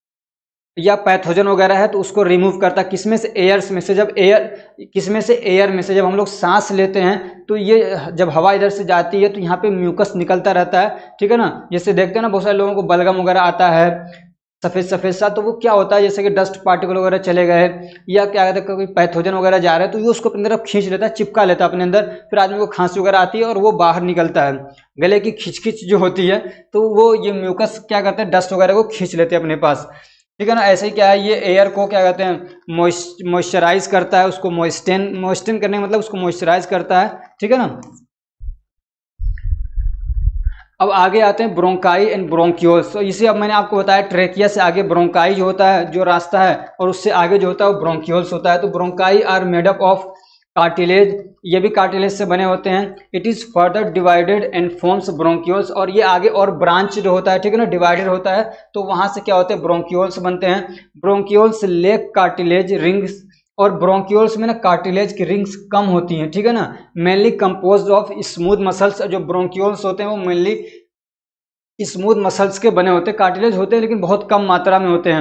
या पैथोजन वगैरह है तो उसको रिमूव करता है। किसमें से? एयर्स में से। जब एयर किसमें से? एयर में से। जब हम लोग सांस लेते हैं तो ये जब हवा इधर से जाती है तो यहाँ पे म्यूकस निकलता रहता है, ठीक है ना? जैसे देखते हैं ना, बहुत सारे लोगों को बलगम वगैरह आता है, सफेद सफेद सा, तो वो क्या होता है? जैसे कि डस्ट पार्टिकल वगैरह चले गए, या क्या कहते हैं कोई पैथोजन वगैरह जा रहा है, तो ये उसको अपनी तरफ खींच लेता है, चिपका लेता है अपने अंदर। फिर आदमी को खांसी वगैरह आती है और वो बाहर निकलता है। गले की खिंच जो होती है, तो वो ये म्यूकस क्या करते हैं? डस्ट वगैरह को खींच लेते हैं अपने पास, ठीक है ना? ऐसे ही क्या है? ये एयर को क्या कहते हैं? मॉइस्चराइज करता है, उसको मॉइस्टेन मॉइस्टेन करने का मतलब उसको मॉइस्चराइज करता है, ठीक है ना? अब आगे आते हैं ब्रोंकाई एंड ब्रोंक्यूल्स। तो इसे अब मैंने आपको बताया, ट्रेकिया से आगे ब्रोंकाई जो होता है, जो रास्ता है, और उससे आगे जो होता है वो ब्रोंक्यूल्स होता है। तो bronchi are made up of cartilage, ये भी कार्टिलेज से बने होते हैं। It is further divided and forms bronchioles, और ये आगे और ब्रांच जो होता है, ठीक है ना, डिवाइडेड होता है, तो वहां से क्या होते हैं? ब्रोंक्यूल्स बनते हैं। ब्रोंक्यूल्स लेक कार्टिलेज रिंग्स, और ब्रोंक्यूल्स में ना कार्टिलेज की रिंग्स कम होती हैं, ठीक है ना? Mainly composed of smooth muscles. जो ब्रोंक्यूल्स होते हैं वो मेनली स्मूथ मसल्स के बने होते हैं। कार्टिलेज होते हैं लेकिन बहुत कम मात्रा में होते हैं।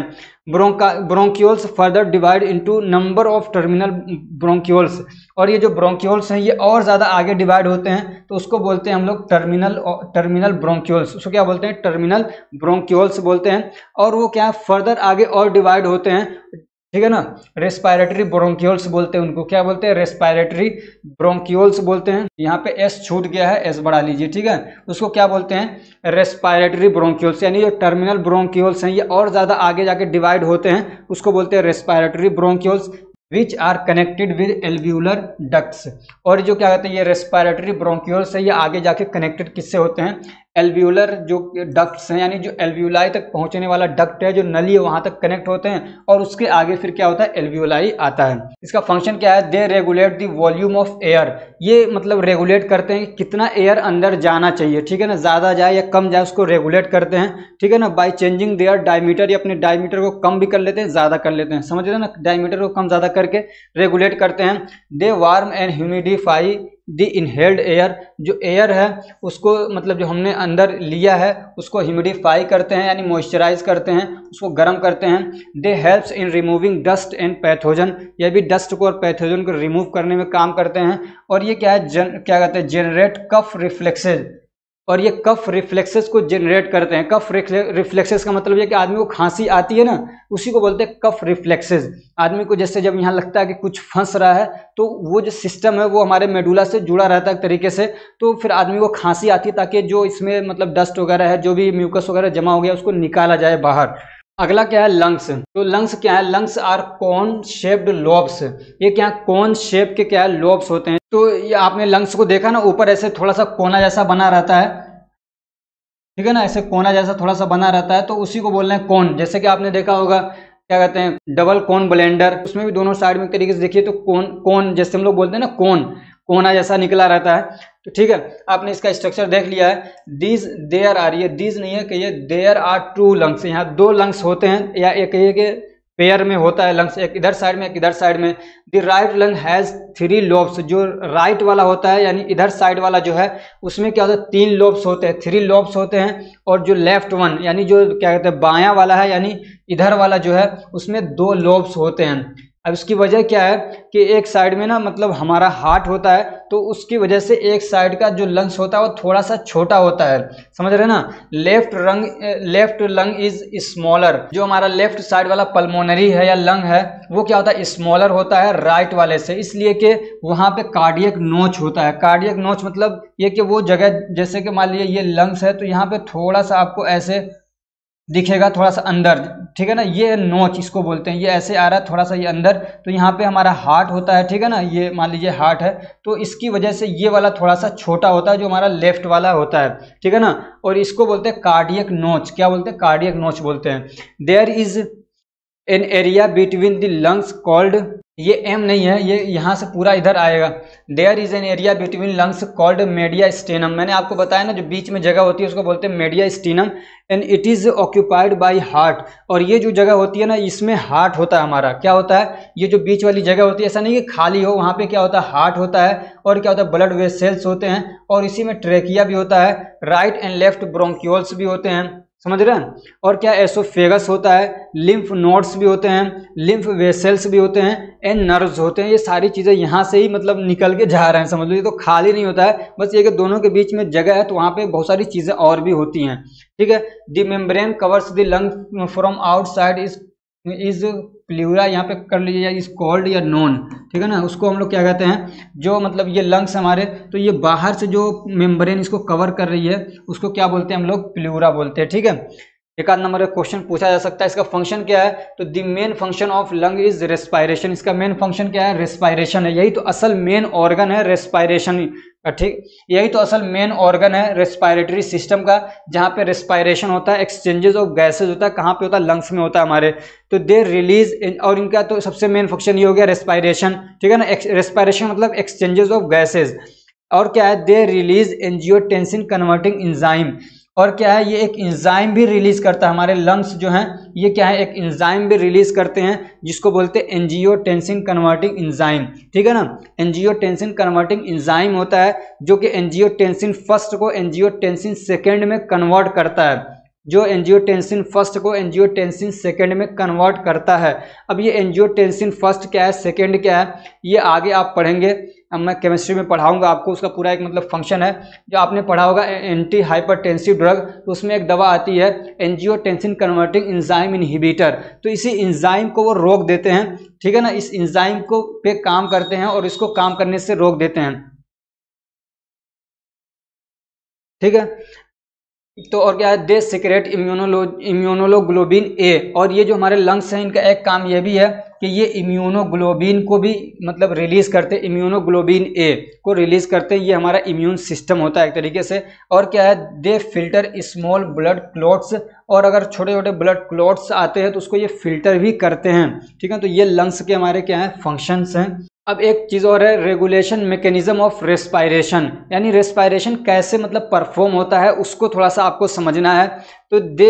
Bronchi bronchioles further divide into number of terminal bronchioles, और ये जो ब्रोंक्यूल्स हैं ये और ज़्यादा आगे डिवाइड होते हैं तो उसको बोलते हैं हम लोग टर्मिनल टर्मिनल ब्रोंक्यूल्स। उसको क्या बोलते हैं? टर्मिनल ब्रोंक्यूल्स बोलते हैं। और वो क्या फर्दर आगे और डिवाइड होते हैं, ठीक है ना। रेस्पिरेटरी ब्रोंक्यूल्स बोलते हैं उनको। क्या बोलते हैं? रेस्पिरेटरी ब्रोंक्यूल्स बोलते हैं। यहाँ पे एस छूट गया है, एस बढ़ा लीजिए, ठीक है। उसको क्या बोलते हैं? Respiratory bronchioles. यानी जो टर्मिनल ब्रोंक्यूल्स हैं ये और ज़्यादा आगे जाके डिवाइड होते हैं, उसको बोलते हैं respiratory bronchioles which are connected with alveolar ducts. और जो क्या कहते हैं ये रेस्पिरेटरी ब्रोंक्यूल्स है ये आगे जाके कनेक्टेड किससे होते हैं? एल्व्यूलर जो डक्ट्स हैं, यानी जो एल्व्यूलाई तक पहुंचने वाला डक्ट है, जो नली है, वहां तक कनेक्ट होते हैं और उसके आगे फिर क्या होता है? एल्व्यूलाई आता है। इसका फंक्शन क्या है? They regulate the volume of air. ये मतलब रेगुलेट करते हैं कि कितना एयर अंदर जाना चाहिए, ठीक है ना, ज्यादा जाए या कम जाए उसको रेगुलेट करते हैं, ठीक है ना। बाय चेंजिंग देयर डायमीटर, ये अपने डायमीटर को कम भी कर लेते हैं ज्यादा कर लेते हैं, समझ रहे हैं ना, डायमीटर को कम ज्यादा करके रेगुलेट करते हैं। They warm and humidify the inhaled air, जो एयर है उसको मतलब जो हमने अंदर लिया है उसको ह्यूमिडिफाई करते हैं यानी मॉइस्चराइज करते हैं, उसको गर्म करते हैं। They helps in removing dust and pathogen, ये भी डस्ट को और पैथोजन को रिमूव करने में काम करते हैं। और ये क्या है? जन क्या कहते हैं? जनरेट कफ रिफ्लेक्सेस, और ये कफ रिफ्लेक्सेस को जनरेट करते हैं। कफ रिफ्लेक्सेस का मतलब ये कि आदमी को खांसी आती है ना, उसी को बोलते हैं कफ रिफ्लेक्सेस। आदमी को जैसे जब यहाँ लगता है कि कुछ फंस रहा है तो वो जो सिस्टम है वो हमारे मेडुला से जुड़ा रहता है एक तरीके से, तो फिर आदमी को खांसी आती है ताकि जो इसमें मतलब डस्ट वगैरह है, जो भी म्यूकस वगैरह जमा हो गया उसको निकाला जाए बाहर। अगला क्या है? लंग्स। तो लंग्स क्या है? Lungs are cone shaped lobes. ये क्या कोन शेप के क्या है? लोब्स होते हैं। तो ये आपने लंग्स को देखा ना, ऊपर ऐसे थोड़ा सा कोना जैसा बना रहता है, ठीक है ना, ऐसे कोना जैसा थोड़ा सा बना रहता है, तो उसी को बोल रहे हैं कोन। जैसे कि आपने देखा होगा क्या कहते हैं? डबल कोन ब्लेंडर, उसमें भी दोनों साइड में तरीके से देखिए तो कोन कोन जैसे हम लोग बोलते हैं ना, कोन कोना जैसा निकला रहता है। तो ठीक है, आपने इसका स्ट्रक्चर देख लिया है। दीज देयर आर, ये दीज नहीं है कि ये देयर आर टू लंग्स, यहाँ दो लंग्स होते हैं या एक एक पेयर में होता है लंग्स, एक इधर साइड में एक इधर साइड में। The right lung has three lobes, जो राइट वाला होता है यानी इधर साइड वाला जो है उसमें क्या होता है? तीन लोब्स होते हैं, थ्री लोब्स होते हैं। और जो लेफ्ट वन यानी जो क्या कहते हैं बायां वाला है यानी इधर वाला जो है उसमें दो लोब्स होते हैं। अब इसकी वजह क्या है कि एक साइड में ना मतलब हमारा हार्ट होता है, तो उसकी वजह से एक साइड का जो लंग्स होता है वो थोड़ा सा छोटा होता है, समझ रहे हैं ना। लेफ्ट रंग लेफ्ट लंग इज स्मॉलर, जो हमारा लेफ्ट साइड वाला पल्मोनरी है या लंग है वो क्या होता है? स्मॉलर होता है राइट वाले से, इसलिए कि वहाँ पे कार्डियक नोच होता है। कार्डियक नोच मतलब ये कि वो जगह, जैसे कि मान लीजिए ये लंग्स है तो यहाँ पे थोड़ा सा आपको ऐसे दिखेगा, थोड़ा सा अंदर, ठीक है ना, ये नोच इसको बोलते हैं। ये ऐसे आ रहा है थोड़ा सा ये अंदर, तो यहाँ पे हमारा हार्ट होता है, ठीक है ना, ये मान लीजिए हार्ट है, तो इसकी वजह से ये वाला थोड़ा सा छोटा होता है जो हमारा लेफ्ट वाला होता है, ठीक है ना। और इसको बोलते हैं कार्डियक नोच। क्या बोलते हैं? कार्डियक नोच बोलते हैं। There is an area between the lungs called, ये एम नहीं है, ये यहाँ से पूरा इधर आएगा। There is an area between lungs called mediastinum, मैंने आपको बताया ना जो बीच में जगह होती है उसको बोलते हैं mediastinum, and it is occupied by heart. और ये जो जगह होती है ना इसमें हार्ट होता है हमारा। क्या होता है? ये जो बीच वाली जगह होती है ऐसा नहीं कि खाली हो, वहाँ पे क्या होता है? हार्ट होता है। और क्या होता है? ब्लड वेसल्स होते हैं, और इसी में ट्रेकिया भी होता है, राइट एंड लेफ्ट ब्रोंक्यूल्स भी होते हैं, समझ रहे हैं। और क्या? एसोफेगस होता है, लिम्फ नोड्स भी होते हैं, लिम्फ वेसल्स भी होते हैं, एंड नर्व्स होते हैं। ये सारी चीजें यहाँ से ही मतलब निकल के जा रहे हैं, समझ लो। ये तो खाली नहीं होता है, बस ये कि दोनों के बीच में जगह है तो वहाँ पे बहुत सारी चीजें और भी होती हैं, ठीक है। The membrane covers the lung from outside is is pleura, यहाँ पे कर लीजिए इज कॉल्ड या नोन, ठीक है ना। उसको हम लोग क्या कहते हैं? जो मतलब ये लंग्स हमारे, तो ये बाहर से जो मेम्ब्रेन इसको कवर कर रही है उसको क्या बोलते हैं हम लोग? प्लूरा बोलते हैं, ठीक है। एक आध नंबर का क्वेश्चन पूछा जा सकता है। इसका फंक्शन क्या है? तो the main function of lung is respiration. इसका मेन फंक्शन क्या है? रेस्पिरेशन है। यही तो असल मेन ऑर्गन है रेस्पिरेशन का, ठीक। यही तो असल मेन ऑर्गन है रेस्पिरेटरी सिस्टम का, जहाँ पे रेस्पिरेशन होता है, एक्सचेंजेस ऑफ गैसेज होता है। कहाँ पे होता है? लंग्स में होता है हमारे। तो दे रिलीज, और इनका तो सबसे मेन फंक्शन ये हो गया रेस्पिरेशन, ठीक है ना। रेस्पिरेशन मतलब एक्सचेंजेस ऑफ गैसेज। और क्या है? They release angiotensin converting enzyme. और क्या है? ये एक एंजाइम भी रिलीज करता है। हमारे लंग्स जो हैं ये क्या है? एक एंजाइम भी रिलीज करते हैं जिसको बोलते हैं एंजियोटेंसिन कन्वर्टिंग एंजाइम, ठीक है ना। एंजियोटेंसिन कन्वर्टिंग एंजाइम होता है जो कि एंजियोटेंसिन फर्स्ट को एंजियोटेंसिन सेकेंड में कन्वर्ट करता है, जो एंजियोटेंसिन फर्स्ट को एंजियोटेंसिन सेकेंड में कन्वर्ट करता है। अब ये एंजियोटेंसिन फर्स्ट क्या है, सेकेंड क्या है, ये आगे आप पढ़ेंगे। अब मैं केमिस्ट्री में पढ़ाऊंगा आपको, उसका पूरा एक मतलब फंक्शन है जो आपने पढ़ा होगा एंटी हाइपरटेंसिव ड्रग, तो उसमें एक दवा आती है एंजियोटेंसिन कन्वर्टिंग एंजाइम इनहिबिटर। तो इसी एंजाइम को वो रोक देते हैं, ठीक है ना, इस एंजाइम को पे काम करते हैं और इसको काम करने से रोक देते हैं, ठीक है। तो और क्या है, दे सिक्रेट इम्यूनोलो इम्यूनोग्लोबिन ए, और ये जो हमारे लंग्स हैं इनका एक काम ये भी है कि ये इम्यूनोग्लोबिन को भी मतलब रिलीज करते हैं, इम्यूनोग्लोबिन ए को रिलीज करते हैं। ये हमारा इम्यून सिस्टम होता है एक तरीके से। और क्या है, they filter small blood clots, और अगर छोटे छोटे ब्लड क्लॉट्स आते हैं तो उसको ये फिल्टर भी करते हैं, ठीक है। तो ये लंग्स के हमारे क्या है, फंक्शंस हैं। अब एक चीज़ और है, रेगुलेशन मैकेनिज्म ऑफ रेस्पायरेशन, यानी रेस्पायरेशन कैसे मतलब परफॉर्म होता है उसको थोड़ा सा आपको समझना है। तो दे,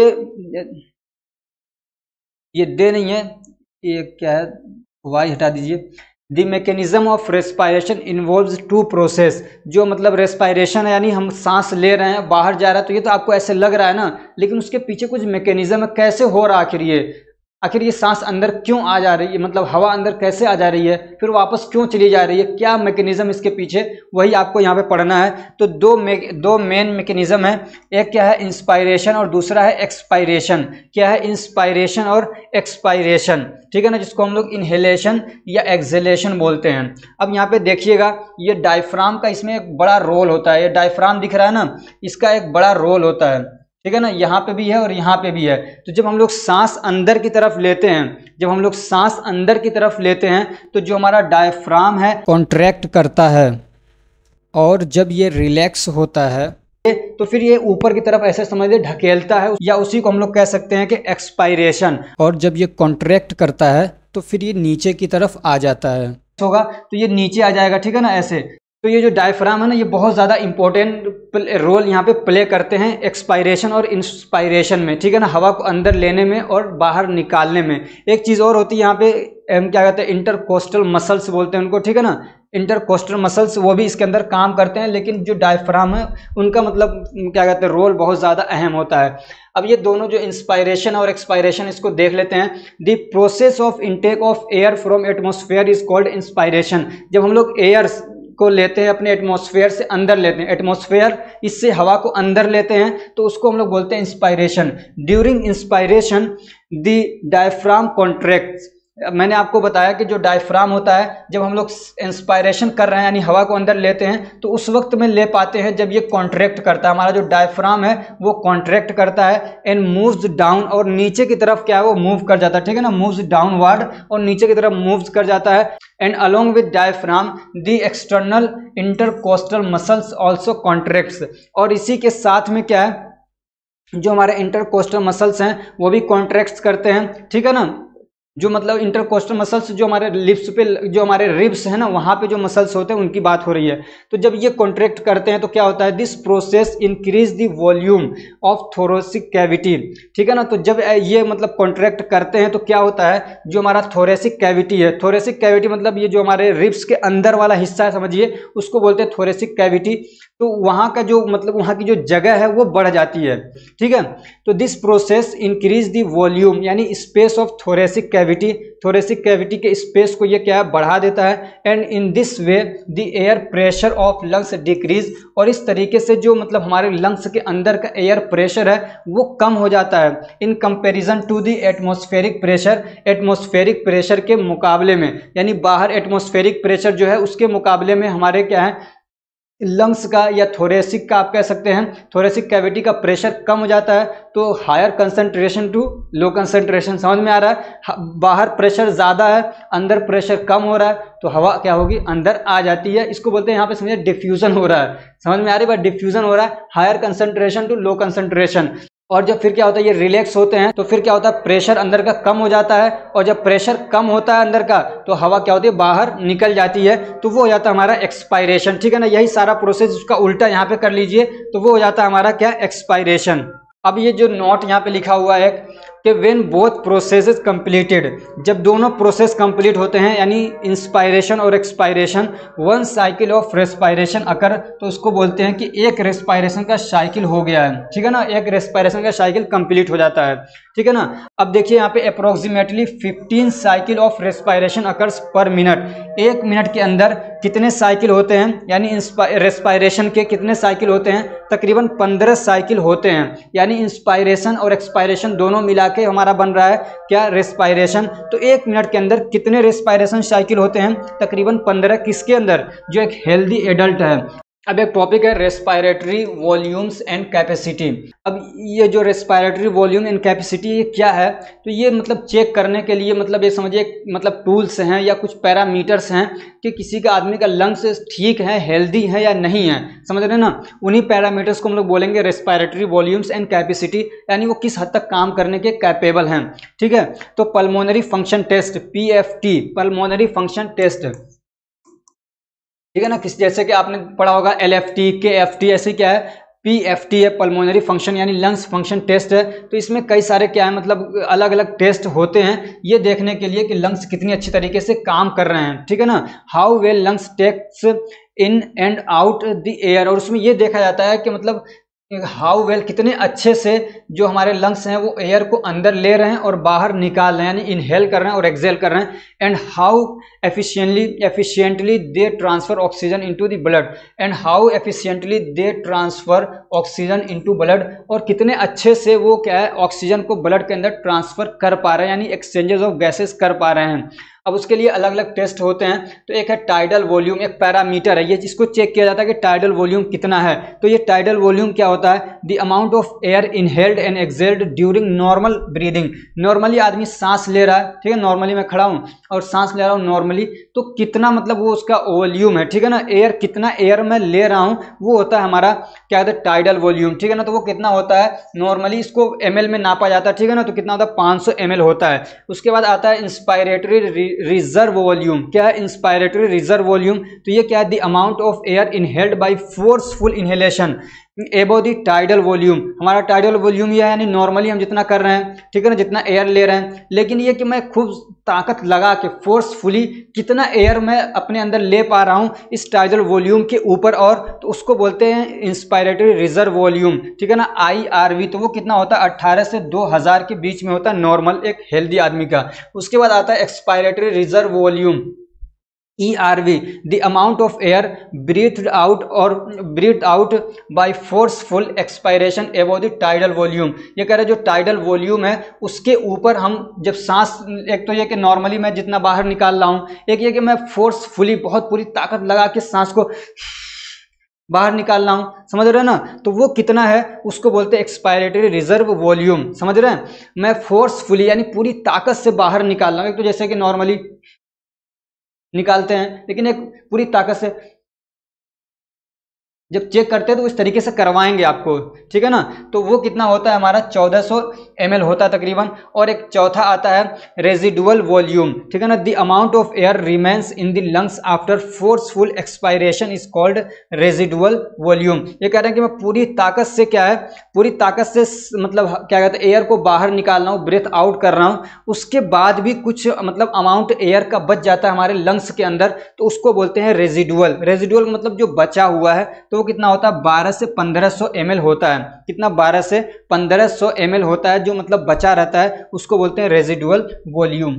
ये दे नहीं है, ये क्या है, वाई हटा दीजिए। The mechanism of respiration involves two process, जो मतलब रेस्पायरेशन है यानी हम सांस ले रहे हैं, बाहर जा रहा है, तो ये तो आपको ऐसे लग रहा है ना, लेकिन उसके पीछे कुछ मैकेनिज्म है, कैसे हो रहा आखिर ये आखिर ये सांस अंदर क्यों आ जा रही है, मतलब हवा अंदर कैसे आ जा रही है, फिर वापस क्यों चली जा रही है, क्या मैकेनिज्म इसके पीछे, वही आपको यहाँ पे पढ़ना है। तो दो मे, दो मेन मैकेनिज्म है, एक क्या है इंस्पायरेशन और दूसरा है एक्सपायरेशन। क्या है, इंस्पायरेशन और एक्सपायरेशन, ठीक है ना, जिसको हम लोग इनहेलेशन या एक्सहेलेशन बोलते हैं। अब यहाँ पे देखिएगा, ये डायफ्राम का इसमें एक बड़ा रोल होता है, ये डायफ्राम दिख रहा है ना, इसका एक बड़ा रोल होता है, ठीक है ना, यहाँ पे भी है और यहाँ पे भी है। तो जब हम लोग सांस अंदर की तरफ लेते हैं जब हम लोग सांस अंदर की तरफ लेते हैं तो जो हमारा डायफ्राम है कॉन्ट्रैक्ट करता है, और जब ये रिलैक्स होता है तो फिर ये ऊपर की तरफ ऐसे समझ लीजिए ढकेलता है, या उसी को हम लोग कह सकते हैं कि एक्सपायरेशन। और जब ये कॉन्ट्रैक्ट करता है तो फिर ये नीचे की तरफ आ जाता है, होगा तो ये नीचे आ जाएगा, ठीक है ना, ऐसे। तो ये जो डायफ्राम है ना, ये बहुत ज़्यादा इंपॉर्टेंट रोल यहाँ पे प्ले करते हैं एक्सपायरेशन और इंस्पायरेशन में, ठीक है ना, हवा को अंदर लेने में और बाहर निकालने में। एक चीज़ और होती है यहाँ पे, हम क्या कहते हैं, इंटरकोस्टल मसल्स बोलते हैं उनको, ठीक है ना, इंटरकोस्टल मसल्स, वो भी इसके अंदर काम करते हैं, लेकिन जो डायफ्राम है उनका मतलब क्या कहते हैं, रोल बहुत ज़्यादा अहम होता है। अब ये दोनों जो इंस्पायरेशन और एक्सपायरेशन, इसको देख लेते हैं। The process of intake of air from atmosphere is called inspiration. जब हम लोग एयर को लेते हैं अपने एटमॉस्फेयर से अंदर लेते हैं, एटमॉस्फेयर इससे हवा को अंदर लेते हैं, तो उसको हम लोग बोलते हैं inspiration. During inspiration the diaphragm contracts. मैंने आपको बताया कि जो डायफ्राम होता है, जब हम लोग इंस्पायरेशन कर रहे हैं यानी हवा को अंदर लेते हैं, तो उस वक्त में ले पाते हैं जब ये कॉन्ट्रैक्ट करता है, हमारा जो डायफ्राम है वो कॉन्ट्रैक्ट करता है एंड मूव्स डाउन, और नीचे की तरफ क्या है वो मूव कर जाता है, ठीक है ना, मूव्स डाउनवर्ड, और नीचे की तरफ मूव्स कर जाता है। And along with diaphragm the external intercostal muscles also contracts, और इसी के साथ में क्या है, जो हमारे इंटरकोस्टल मसल्स हैं वो भी कॉन्ट्रैक्ट्स करते हैं, ठीक है ना। जो मतलब इंटरकोस्टल मसल्स जो हमारे लिप्स पे, जो हमारे रिब्स है ना, वहाँ पे जो मसल्स होते हैं उनकी बात हो रही है। तो जब ये कॉन्ट्रैक्ट करते हैं तो क्या होता है, this process increase the volume of thoracic cavity, ठीक है ना। तो जब ये मतलब कॉन्ट्रैक्ट करते हैं तो क्या होता है, जो हमारा थोरेसिक कैविटी है, थोरेसिक कैविटी मतलब ये जो हमारे रिब्स के अंदर वाला हिस्सा है, समझिए, उसको बोलते हैं थोरेसिक कैविटी। तो वहाँ का जो मतलब वहाँ की जो जगह है वो बढ़ जाती है, ठीक है। तो this process increase the volume यानी space of thoracic cavity, thoracic cavity के स्पेस को ये क्या है, बढ़ा देता है। And in this way the air pressure of lungs decrease, और इस तरीके से जो मतलब हमारे लंग्स के अंदर का एयर प्रेशर है वो कम हो जाता है in comparison to the atmospheric pressure, atmospheric pressure के मुकाबले में, यानी बाहर एटमॉस्फेरिक प्रेशर जो है उसके मुकाबले में हमारे क्या है, लंग्स का या थोरेसिक का आप कह सकते हैं, थोरेसिक कैविटी का प्रेशर कम हो जाता है। तो higher concentration to low concentration, समझ में आ रहा है, बाहर प्रेशर ज़्यादा है, अंदर प्रेशर कम हो रहा है, तो हवा क्या होगी, अंदर आ जाती है। इसको बोलते हैं यहाँ पे समझिए डिफ्यूजन हो रहा है, समझ में आ रही है बात, डिफ्यूजन हो रहा है, higher concentration to low concentration. और जब फिर क्या होता है, ये रिलैक्स होते हैं तो फिर क्या होता है, प्रेशर अंदर का कम हो जाता है, और जब प्रेशर कम होता है अंदर का तो हवा क्या होती है, बाहर निकल जाती है, तो वो हो जाता है हमारा एक्सपायरेशन, ठीक है ना। यही सारा प्रोसेस उसका उल्टा यहाँ पे कर लीजिए तो वो हो जाता है हमारा क्या, एक्सपायरेशन। अब ये जो नोट यहाँ पे लिखा हुआ है, कि व्हेन बोथ प्रोसेसेस कंप्लीटेड, जब दोनों प्रोसेस कंप्लीट होते हैं यानी इंस्पायरेशन और expiration, one cycle of respiration occur, तो उसको बोलते हैं कि एक रेस्पायरेशन का साइकिल हो गया है, ठीक है ना, एक रेस्पायरेशन का साइकिल कंप्लीट हो जाता है, ठीक है ना। अब देखिए यहाँ पे approximately fifteen cycle of respiration occurs per minute, एक मिनट के अंदर कितने साइकिल होते हैं, यानी रेस्पायरेशन के कितने साइकिल होते हैं, तकरीबन पंद्रह साइकिल होते हैं, यानी इंस्पायरेशन और एक्सपायरेशन दोनों मिला के हमारा बन रहा है क्या, रेस्पायरेशन। तो एक मिनट के अंदर कितने रेस्पायरेशन साइकिल होते हैं, तकरीबन पंद्रह, किसके अंदर, जो एक हेल्दी एडल्ट है। अब एक टॉपिक है रेस्पायरेटरी वॉल्यूम्स एंड कैपेसिटी। अब ये जो रेस्पायरेटरी वॉल्यूम एंड कैपेसिटी ये क्या है, तो ये मतलब चेक करने के लिए मतलब ये समझिए मतलब टूल्स हैं या कुछ पैरामीटर्स हैं कि किसी का आदमी का लंग्स ठीक है, हेल्दी है या नहीं है, समझ रहे हैं ना। उन्हीं पैरामीटर्स को हम लोग बोलेंगे रेस्पायरेटरी वॉल्यूम्स एंड कैपेसिटी, यानी वो किस हद तक काम करने के कैपेबल हैं, ठीक है। तो pulmonary function test, P F T, pulmonary function test, ठीक है ना, किस जैसे कि आपने पढ़ा होगा L F T, K F T, ऐसे क्या है, पी एफ टी है, पल्मोनरी फंक्शन यानी लंग्स फंक्शन टेस्ट है। तो इसमें कई सारे क्या है मतलब अलग अलग टेस्ट होते हैं ये देखने के लिए कि लंग्स कितनी अच्छी तरीके से काम कर रहे हैं, ठीक है ना। How well lungs takes in and out the air, और उसमें ये देखा जाता है कि मतलब हाउ वेल कितने अच्छे से जो हमारे लंग्स हैं वो एयर को अंदर ले रहे हैं और बाहर निकाल रहे हैं, यानी इनहेल कर रहे हैं और एक्सेल कर रहे हैं। And how efficiently efficiently they transfer oxygen into the blood, and how efficiently they transfer oxygen into blood, और कितने अच्छे से वो क्या है ऑक्सीजन को ब्लड के अंदर ट्रांसफर कर पा रहे हैं, यानी एक्सचेंजेस ऑफ गैसेस कर पा रहे हैं। अब उसके लिए अलग अलग टेस्ट होते हैं। तो एक है टाइडल वॉल्यूम, एक पैरामीटर है ये, जिसको चेक किया जाता है कि टाइडल वॉल्यूम कितना है। तो ये टाइडल वॉल्यूम क्या होता है, the amount of air inhaled and exhaled during normal breathing. Normally आदमी सांस ले रहा है, ठीक है, नॉर्मली मैं खड़ा हूँ और सांस ले रहा हूँ नॉर्मली, तो कितना मतलब वो उसका वॉल्यूम है, ठीक है ना, एयर कितना एयर मैं ले रहा हूँ वो होता है हमारा क्या कहते हैं टाइडल वॉल्यूम, ठीक है ना। तो वो कितना होता है, नॉर्मली इसको एम एल में नापा जाता है, ठीक है ना, तो कितना होता है पाँच सौ एम एल होता है। उसके बाद आता है इंस्पायरेटरी रिजर्व वॉल्यूम, क्या है इंस्पायरेटरी रिजर्व वॉल्यूम, तो ये क्या है the amount of air inhaled by forceful inhalation above the tidal volume. हमारा टाइडल वॉल्यूम ये है यानी नॉर्मली हम जितना कर रहे हैं, ठीक है ना, जितना एयर ले रहे हैं, लेकिन ये कि मैं खूब ताकत लगा के फोर्सफुली कितना एयर मैं अपने अंदर ले पा रहा हूं इस टाइडल वॉल्यूम के ऊपर, और तो उसको बोलते हैं इंस्पायरेटरी रिजर्व वॉल्यूम, ठीक है ना, आई आर वी। तो वो कितना होता है अट्ठारह से दो हज़ार के बीच में होता है नॉर्मल एक हेल्दी आदमी का। उसके बाद आता है expiratory reserve volume, E R V, the amount of air breathed out or breathed out by forceful expiration above the tidal volume। ये कह रहे जो tidal volume है उसके ऊपर हम जब सांस, एक तो ये कि नॉर्मली मैं जितना बाहर निकाल रहा हूँ, एक ये कि मैं फोर्सफुली बहुत पूरी ताकत लगा के सांस को बाहर निकाल रहा हूँ, समझ रहे हैं ना, तो वो कितना है उसको बोलते हैं एक्सपायरेटरी रिजर्व वॉल्यूम, समझ रहे हैं। मैं फोर्सफुली यानी पूरी ताकत से बाहर निकाल रहा हूँ, एक तो जैसे कि नॉर्मली निकालते हैं, लेकिन एक पूरी ताकत से जब चेक करते हैं तो इस तरीके से करवाएंगे आपको, ठीक है ना। तो वो कितना होता है हमारा चौदह सौ एम एल होता है तकरीबन। और एक चौथा आता है रेजिडुअल वॉल्यूम, ठीक है ना, the amount of air remains in the lungs after forceful expiration is called residual volume. ये कह रहे हैं कि मैं पूरी ताकत से क्या है, पूरी ताकत से मतलब क्या कहते हैं एयर को बाहर निकाल रहा हूँ, ब्रेथ आउट कर रहा हूँ, उसके बाद भी कुछ मतलब अमाउंट एयर का बच जाता है हमारे लंग्स के अंदर, तो उसको बोलते हैं रेजिडुअल। रेजिडुअल मतलब जो बचा हुआ है, तो वो कितना होता है बारह से पंद्रह सौ एम एल होता है, कितना बारह से पंद्रह सौ एम एल होता है जो मतलब बचा रहता है, उसको बोलते हैं रेजिडुअल वॉल्यूम।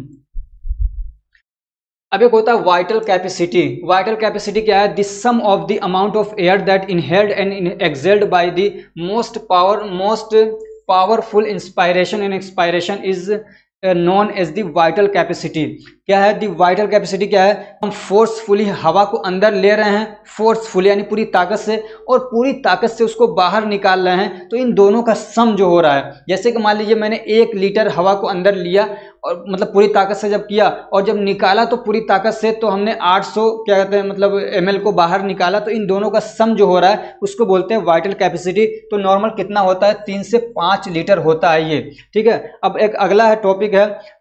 अब एक होता है वाइटल कैपेसिटी। वाइटल कैपेसिटी क्या है, the sum of the amount of air that inhaled and exhaled by the most power most powerful inspiration and expiration is known as the vital capacity. क्या है the vital capacity, क्या है, हम forcefully हवा को अंदर ले रहे हैं, फोर्सफुली यानी पूरी ताकत से, और पूरी ताकत से उसको बाहर निकाल रहे हैं, तो इन दोनों का सम जो हो रहा है, जैसे कि मान लीजिए मैंने एक लीटर हवा को अंदर लिया और मतलब पूरी ताकत से जब किया और जब निकाला तो पूरी ताकत से तो हमने आठ सौ क्या कहते हैं मतलब एम एल को बाहर निकाला, तो इन दोनों का सम जो हो रहा है उसको बोलते हैं वाइटल कैपेसिटी। तो नॉर्मल कितना होता है, तीन से पाँच लीटर होता है ये, ठीक है। अब एक अगला है टॉपिक है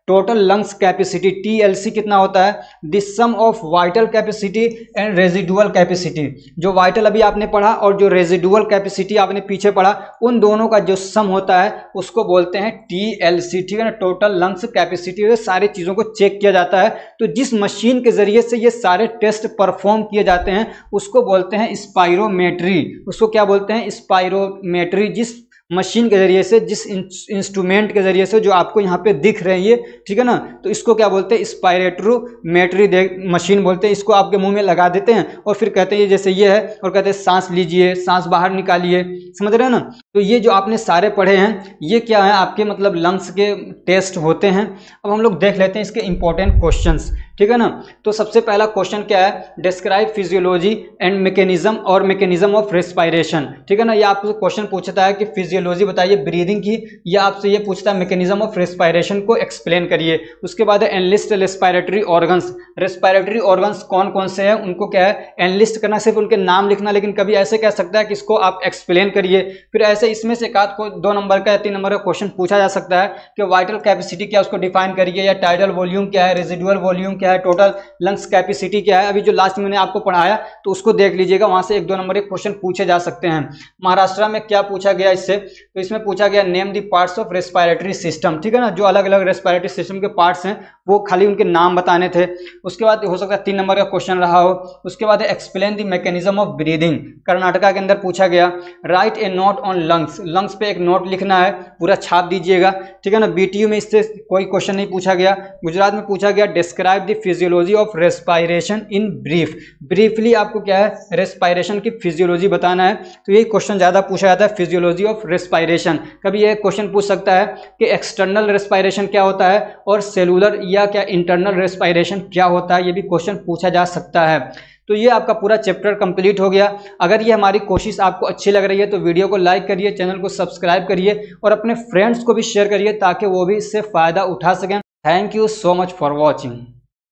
total lungs capacity T L C कितना होता है, the sum of vital capacity and residual capacity. जो वाइटल अभी आपने पढ़ा और जो रेजिडुअल कैपेसिटी आपने पीछे पढ़ा, उन दोनों का जो सम होता है उसको बोलते हैं टी एल सी, ठीक है ना, टोटल लंग्स कैपेसिटी। सारी चीजों को चेक किया जाता है, तो जिस मशीन के जरिए से ये सारे टेस्ट परफॉर्म किए जाते हैं उसको बोलते हैं स्पाइरोमेट्री। उसको क्या बोलते हैं, स्पाइरोमेट्री। जिस मशीन के जरिए से, जिस इंस्ट्रूमेंट के जरिए से जो आपको यहाँ पे दिख रही है, ठीक है ना, तो इसको क्या बोलते हैं, स्पाइरोमेट्री मशीन बोलते हैं। इसको आपके मुंह में लगा देते हैं और फिर कहते हैं जैसे ये है, और कहते हैं सांस लीजिए, सांस बाहर निकालिए, समझ रहे हैं ना। तो ये जो आपने सारे पढ़े हैं ये क्या है, आपके मतलब लंग्स के टेस्ट होते हैं। अब हम लोग देख लेते हैं इसके इंपॉर्टेंट क्वेश्चंस, ठीक है ना। तो सबसे पहला क्वेश्चन क्या है, डिस्क्राइब फिजियोलॉजी एंड मैकेनिज्म और मैकेनिज्म ऑफ रेस्पिरेशन, ठीक है ना। ये आपसे क्वेश्चन पूछता है कि फिजियोलॉजी बताइए ब्रीदिंग की, या आपसे ये पूछता है मैकेनिज्म ऑफ रेस्पिरेशन को एक्सप्लेन करिए। उसके बाद है enlist respiratory organs, respiratory organs कौन कौन से हैं उनको क्या है एनलिस्ट करना, सिर्फ उनके नाम लिखना, लेकिन कभी ऐसे कह सकता है कि इसको आप एक्सप्लेन करिए। फिर ऐसे इसमें से एक आध को दो नंबर का या तीन नंबर का क्वेश्चन पूछा जा सकता है कि वाइटल कैपेसिटी क्या, उसको डिफाइन करिए, या टाइडल वॉल्यूम क्या है, रेजिडुअल वॉल्यूम क्या है, टोटल लंग्स कैपेसिटी क्या है। अभी जो लास्ट में मैंने आपको पढ़ाया तो उसको देख लीजिएगा, वहां से एक दो नंबर के क्वेश्चन पूछे जा सकते हैं। महाराष्ट्र में क्या पूछा गया इससे, तो इसमें पूछा गया name the parts of respiratory system, ठीक है ना। जो अलग अलग रेस्पिरेटरी सिस्टम के पार्ट्स हैं वो खाली उनके नाम बताने थे। उसके बाद हो सकता है तीन नंबर का क्वेश्चन रहा हो। उसके बाद explain the mechanism of breathing, Karnataka के अंदर पूछा गया। Write a note on lungs, lungs पे एक नोट लिखना है, पूरा छाप दीजिएगा, ठीक है ना। बीटीयू में इससे कोई क्वेश्चन नहीं पूछा गया। गुजरात में पूछा गया describe the physiology of respiration in brief, briefly आपको क्या है रेस्पिरेशन की फिजियोलॉजी बताना है। तो यही क्वेश्चन ज्यादा पूछा जाता है, फिजियोलॉजी ऑफ रेस्पिरेशन। कभी यह क्वेश्चन पूछ सकता है कि एक्सटर्नल रेस्पिरेशन क्या होता है और सेलुलर या क्या इंटरनल रेस्पिरेशन क्या होता है, ये भी क्वेश्चन पूछा जा सकता है। तो ये आपका पूरा चैप्टर कंप्लीट हो गया। अगर ये हमारी कोशिश आपको अच्छी लग रही है तो वीडियो को लाइक करिए, चैनल को सब्सक्राइब करिए और अपने फ्रेंड्स को भी शेयर करिए ताकि वो भी इससे फ़ायदा उठा सकें। Thank you so much for watching.